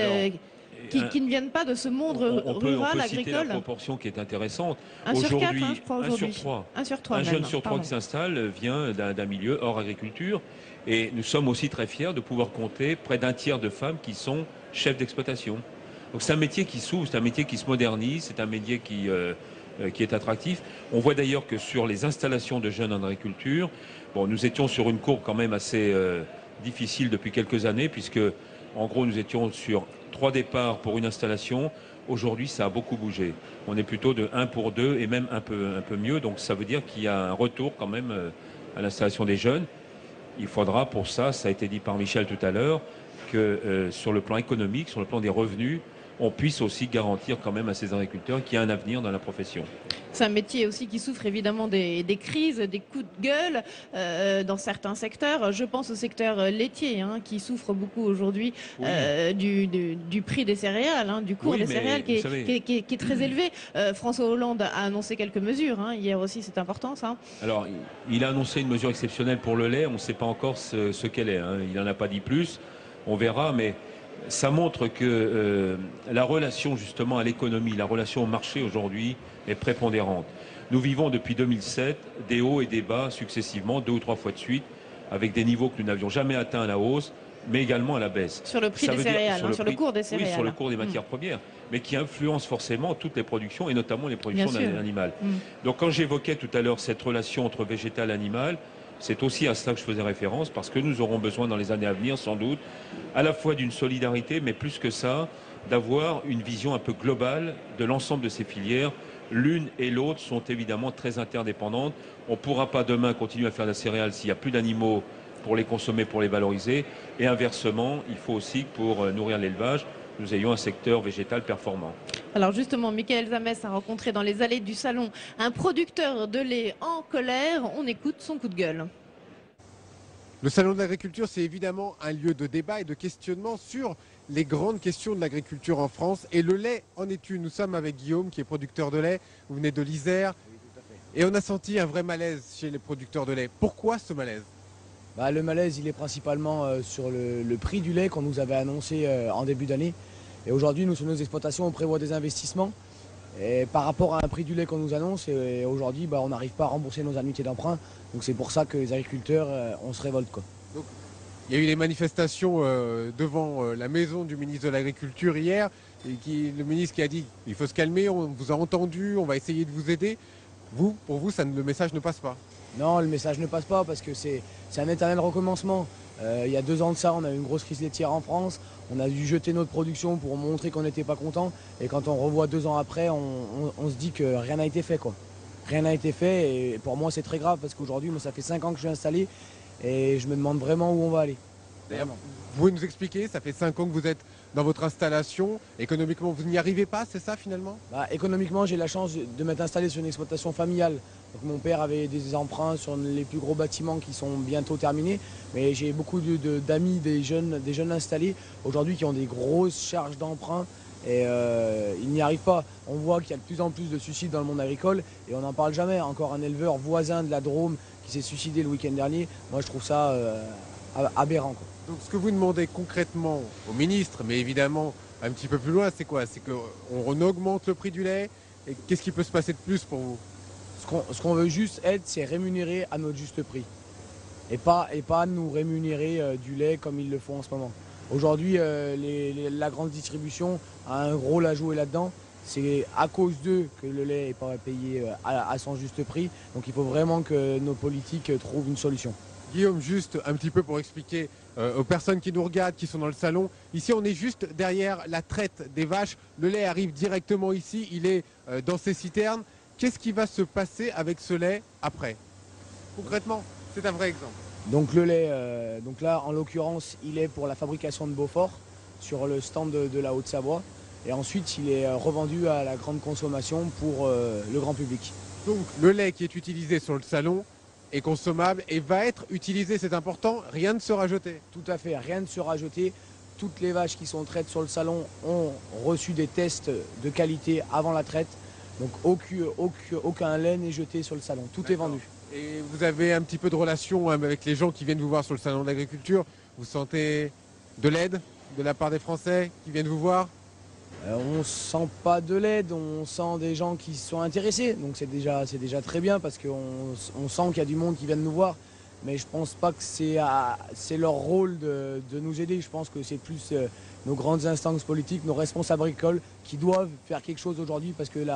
A: ne viennent pas de ce monde rural, agricole.
E: Citer la proportion qui est intéressante.
A: 1 sur 4, je crois,
E: 1 sur 3.
A: 1 sur 3
E: Un
A: même,
E: jeune sur 3 qui s'installe vient d'un milieu hors agriculture. Et nous sommes aussi très fiers de pouvoir compter près d'un tiers de femmes qui sont chefs d'exploitation. Donc c'est un métier qui s'ouvre, c'est un métier qui se modernise, c'est un métier qui est attractif. On voit d'ailleurs que sur les installations de jeunes en agriculture, bon, nous étions sur une courbe quand même assez difficile depuis quelques années, puisque en gros nous étions sur 3 départs pour une installation. Aujourd'hui, ça a beaucoup bougé. On est plutôt de 1 pour 2 et même un peu mieux. Donc ça veut dire qu'il y a un retour quand même à l'installation des jeunes. Il faudra pour ça, ça a été dit par Michel tout à l'heure, que sur le plan économique, sur le plan des revenus, on puisse aussi garantir quand même à ces agriculteurs qu'il y a un avenir dans la profession.
A: C'est un métier aussi qui souffre évidemment des crises, des coups de gueule dans certains secteurs. Je pense au secteur laitier qui souffre beaucoup aujourd'hui du prix des céréales, du cours des céréales qui est très élevé. François Hollande a annoncé quelques mesures. Hier aussi, c'est important ça.
E: Alors, il a annoncé une mesure exceptionnelle pour le lait. On ne sait pas encore ce qu'elle est. Il n'en a pas dit plus. On verra, mais ça montre que la relation justement à l'économie, la relation au marché aujourd'hui est prépondérante. Nous vivons depuis 2007 des hauts et des bas successivement, 2 ou 3 fois de suite, avec des niveaux que nous n'avions jamais atteints à la hausse, mais également à la baisse.
A: Sur le prix des céréales, sur le cours des céréales.
E: Oui, sur le cours des matières premières, mais qui influence forcément toutes les productions, et notamment les productions animales. Donc quand j'évoquais tout à l'heure cette relation entre végétal et animal, c'est aussi à cela que je faisais référence, parce que nous aurons besoin dans les années à venir, sans doute, à la fois d'une solidarité, mais plus que ça, d'avoir une vision un peu globale de l'ensemble de ces filières. L'une et l'autre sont évidemment très interdépendantes. On ne pourra pas demain continuer à faire de la céréale s'il n'y a plus d'animaux pour les consommer, pour les valoriser. Et inversement, il faut aussi que pour nourrir l'élevage, nous ayons un secteur végétal performant.
A: Alors justement, Michael Zamès a rencontré dans les allées du salon un producteur de lait en colère. On écoute son coup de gueule.
C: Le salon de l'agriculture, c'est évidemment un lieu de débat et de questionnement sur les grandes questions de l'agriculture en France. Et le lait en est une. Nous sommes avec Guillaume, qui est producteur de lait. Vous venez de l'Isère. Et on a senti un vrai malaise chez les producteurs de lait. Pourquoi ce malaise ?
F: Le malaise, il est principalement sur le prix du lait qu'on nous avait annoncé en début d'année. Et aujourd'hui, nous, sur nos exploitations, on prévoit des investissements. Et par rapport à un prix du lait qu'on nous annonce, et aujourd'hui, on n'arrive pas à rembourser nos annuités d'emprunt. Donc c'est pour ça que les agriculteurs, on se révolte, quoi.
C: Donc, il y a eu des manifestations devant la maison du ministre de l'Agriculture hier. Et le ministre qui a dit il faut se calmer, on vous a entendu, on va essayer de vous aider. Pour vous, le message ne passe pas?
F: Non, le message ne passe pas parce que c'est un éternel recommencement. Il y a 2 ans de ça, on a eu une grosse crise laitière en France. On a dû jeter notre production pour montrer qu'on n'était pas content. Et quand on revoit 2 ans après, on se dit que rien n'a été fait, quoi. Rien n'a été fait et pour moi c'est très grave parce qu'aujourd'hui, moi ça fait 5 ans que je suis installé et je me demande vraiment où on va aller.
C: Vous pouvez nous expliquer, ça fait 5 ans que vous êtes dans votre installation. Économiquement, vous n'y arrivez pas, c'est ça finalement?
F: Économiquement, j'ai la chance de m'être installé sur une exploitation familiale. Donc, mon père avait des emprunts sur les plus gros bâtiments qui sont bientôt terminés. Mais j'ai beaucoup d'amis, des jeunes installés aujourd'hui qui ont des grosses charges d'emprunt. Et ils n'y arrivent pas. On voit qu'il y a de plus en plus de suicides dans le monde agricole et on n'en parle jamais. Encore un éleveur voisin de la Drôme qui s'est suicidé le week-end dernier. Moi, je trouve ça aberrant, quoi.
C: Donc ce que vous demandez concrètement au ministre, mais évidemment un petit peu plus loin, c'est quoi? C'est qu'on augmente le prix du lait? Et qu'est-ce qui peut se passer de plus pour vous?
F: Ce qu'on veut juste être, c'est rémunérer à notre juste prix. Et pas nous rémunérer du lait comme ils le font en ce moment. Aujourd'hui, la grande distribution a un gros rôle à jouer là-dedans. C'est à cause d'eux que le lait n'est pas payé à son juste prix. Donc il faut vraiment que nos politiques trouvent une solution.
C: Guillaume, juste un petit peu pour expliquer aux personnes qui nous regardent, qui sont dans le salon. Ici, on est juste derrière la traite des vaches. Le lait arrive directement ici, il est dans ces citernes. Qu'est-ce qui va se passer avec ce lait après? Concrètement, c'est un vrai exemple.
F: Donc le lait, donc là, en l'occurrence, il est pour la fabrication de Beaufort, sur le stand de la Haute-Savoie. Et ensuite, il est revendu à la grande consommation pour le grand public.
C: Donc le lait qui est utilisé sur le salon est consommable et va être utilisé, c'est important, rien ne sera jeté.
F: Tout à fait, rien ne sera jeté. Toutes les vaches qui sont traites sur le salon ont reçu des tests de qualité avant la traite. Donc aucun lait n'est jeté sur le salon, tout est vendu.
C: Et vous avez un petit peu de relation avec les gens qui viennent vous voir sur le salon de l'agriculture. Vous sentez de l'aide de la part des Français qui viennent vous voir?
F: On ne sent pas de l'aide, on sent des gens qui sont intéressés. Donc c'est déjà très bien parce qu'on sent qu'il y a du monde qui vient nous voir. Mais je ne pense pas que c'est leur rôle de nous aider. Je pense que c'est plus nos grandes instances politiques, nos responsables agricoles qui doivent faire quelque chose aujourd'hui parce que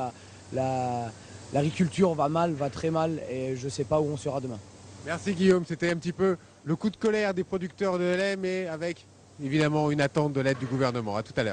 F: l'agriculture va mal, va très mal et je ne sais pas où on sera demain.
C: Merci Guillaume, c'était un petit peu le coup de colère des producteurs de lait, mais avec évidemment une attente de l'aide du gouvernement. À tout à l'heure.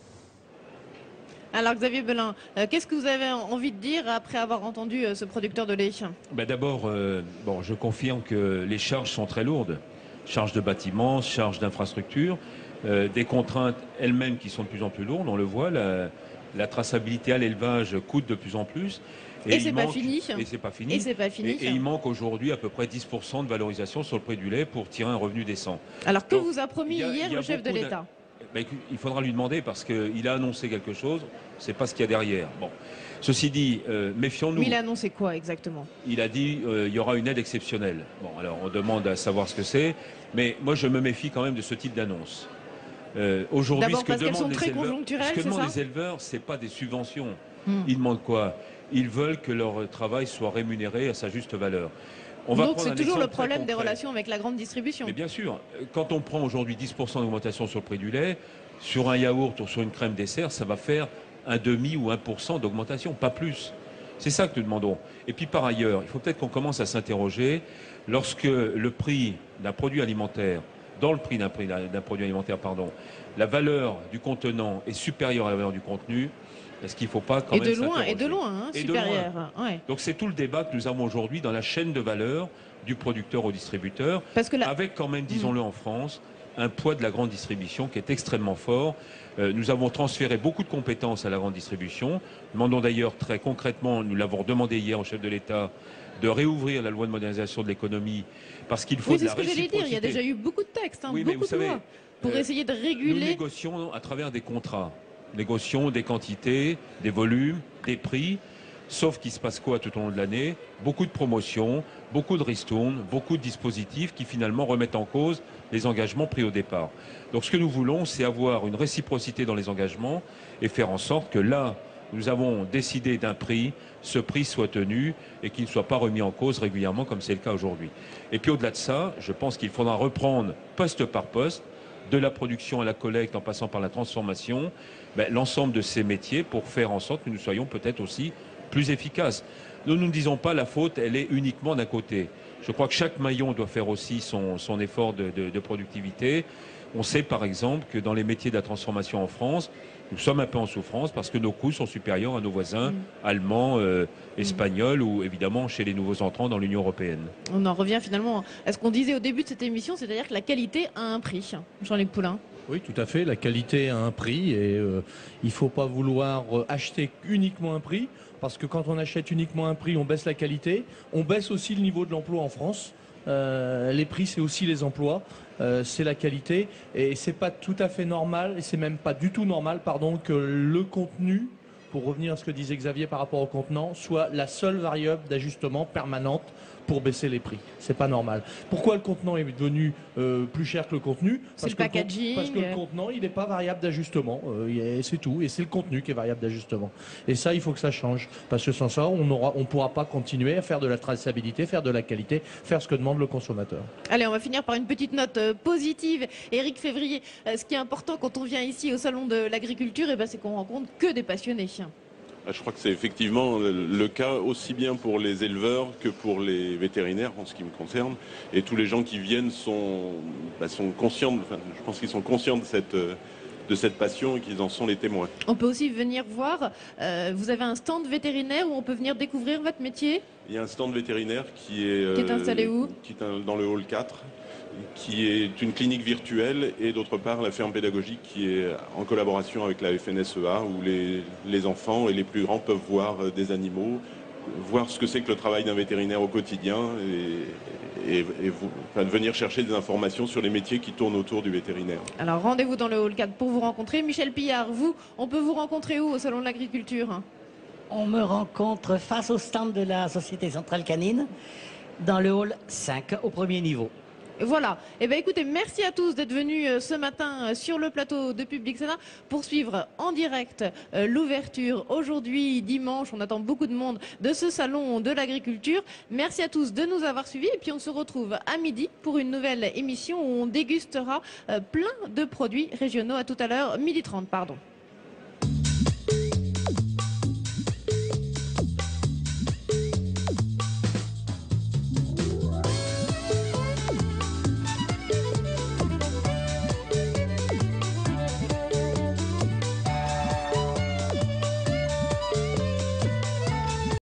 A: Alors Xavier Belin, qu'est-ce que vous avez envie de dire après avoir entendu ce producteur de lait?
E: D'abord, je confirme que les charges sont très lourdes. Charges de bâtiments, charges d'infrastructures, des contraintes elles-mêmes qui sont de plus en plus lourdes. On le voit, la traçabilité à l'élevage coûte de plus en plus.
A: Et c'est pas fini.
E: Et c'est pas fini.
A: Et
E: il manque aujourd'hui à peu près 10% de valorisation sur le prix du lait pour tirer un revenu décent.
A: Alors que vous a promis hier le chef de l'État?
E: Il faudra lui demander parce qu'il a annoncé quelque chose, c'est pas ce qu'il y a derrière. Bon. Ceci dit, méfions-nous.
A: Mais il a annoncé quoi exactement?
E: Il a dit il y aura une aide exceptionnelle. Bon, alors on demande à savoir ce que c'est, mais moi je me méfie quand même de ce type d'annonce. Aujourd'hui,
A: d'abord parce qu'elles sont très conjoncturelles,
E: ce que
A: c'est
E: demandent
A: ça?
E: les éleveurs, c'est pas des subventions. Ils demandent quoi? Ils veulent que leur travail soit rémunéré à sa juste valeur.
A: Donc c'est toujours le problème des relations avec la grande distribution.
E: Mais bien sûr, quand on prend aujourd'hui 10% d'augmentation sur le prix du lait, sur un yaourt ou sur une crème dessert, ça va faire un demi ou 1% d'augmentation, pas plus. C'est ça que nous demandons. Et puis par ailleurs, il faut peut-être qu'on commence à s'interroger lorsque le prix d'un produit alimentaire, dans le prix d'un produit alimentaire, la valeur du contenant est supérieure à la valeur du contenu. Est-ce qu'il ne faut pas quand même s'interroger ?
A: Et de loin, supérieur. Ouais.
E: Donc c'est tout le débat que nous avons aujourd'hui dans la chaîne de valeur du producteur au distributeur, avec quand même, disons-le en France, un poids de la grande distribution qui est extrêmement fort. Nous avons transféré beaucoup de compétences à la grande distribution. Nous demandons d'ailleurs très concrètement, nous l'avons demandé hier au chef de l'État, de réouvrir la loi de modernisation de l'économie parce qu'il faut de la réciprocité.
A: Oui, c'est ce que j'allais dire. Il y a déjà eu beaucoup de textes,
E: oui,
A: beaucoup de lois pour essayer de réguler.
E: Nous négocions à travers des contrats. Négocions des quantités, des volumes, des prix, sauf qu'il se passe quoi tout au long de l'année? Beaucoup de promotions, beaucoup de ristournes, beaucoup de dispositifs qui finalement remettent en cause les engagements pris au départ. Donc ce que nous voulons, c'est avoir une réciprocité dans les engagements et faire en sorte que là, nous avons décidé d'un prix, ce prix soit tenu et qu'il ne soit pas remis en cause régulièrement comme c'est le cas aujourd'hui. Et puis au-delà de ça, je pense qu'il faudra reprendre poste par poste, de la production à la collecte en passant par la transformation, l'ensemble de ces métiers pour faire en sorte que nous soyons peut-être aussi plus efficaces. Nous ne disons pas la faute, elle est uniquement d'un côté. Je crois que chaque maillon doit faire aussi son effort de productivité. On sait par exemple que dans les métiers de la transformation en France, nous sommes un peu en souffrance parce que nos coûts sont supérieurs à nos voisins allemands, espagnols ou évidemment chez les nouveaux entrants dans l'Union européenne.
A: On en revient finalement à ce qu'on disait au début de cette émission, c'est-à-dire que la qualité a un prix. Jean-Luc Poulin.
B: Oui, tout à fait. La qualité a un prix et il ne faut pas vouloir acheter uniquement un prix parce que quand on achète uniquement un prix, on baisse la qualité. On baisse aussi le niveau de l'emploi en France. Les prix, c'est aussi les emplois, c'est la qualité. Et c'est pas tout à fait normal, et c'est même pas du tout normal, pardon, que le contenu, pour revenir à ce que disait Xavier par rapport au contenant, soit la seule variable d'ajustement permanente pour baisser les prix. C'est pas normal. Pourquoi le contenant est devenu plus cher que le contenu?
A: Parce que
B: le contenant, il n'est pas variable d'ajustement. C'est tout. Et c'est le contenu qui est variable d'ajustement. Et ça, il faut que ça change. Parce que sans ça, on ne pourra pas continuer à faire de la traçabilité, faire de la qualité, faire ce que demande le consommateur.
A: Allez, on va finir par une petite note positive. Éric Février, ce qui est important quand on vient ici au Salon de l'Agriculture, c'est qu'on rencontre que des passionnés.
Q: Je crois que c'est effectivement le cas aussi bien pour les éleveurs que pour les vétérinaires en ce qui me concerne. Et tous les gens qui viennent sont conscients, je pense qu'ils sont conscients de cette passion et qu'ils en sont les témoins.
A: On peut aussi venir voir, vous avez un stand vétérinaire où on peut venir découvrir votre métier?
Q: Il y a un stand vétérinaire qui est
A: installé où?
Q: Qui est dans le hall 4. Qui est une clinique virtuelle et d'autre part la ferme pédagogique qui est en collaboration avec la FNSEA où les enfants et les plus grands peuvent voir des animaux, voir ce que c'est que le travail d'un vétérinaire au quotidien et venir chercher des informations sur les métiers qui tournent autour du vétérinaire.
A: Alors rendez-vous dans le hall 4 pour vous rencontrer. Michel Pillard, on peut vous rencontrer où au Salon de l'Agriculture?
H: On me rencontre face au stand de la Société Centrale Canine dans le hall 5 au premier niveau.
A: Voilà. Écoutez, merci à tous d'être venus ce matin sur le plateau de Public Sénat pour suivre en direct l'ouverture aujourd'hui, dimanche. On attend beaucoup de monde de ce salon de l'agriculture. Merci à tous de nous avoir suivis et puis on se retrouve à midi pour une nouvelle émission où on dégustera plein de produits régionaux. À tout à l'heure, 12h30, pardon.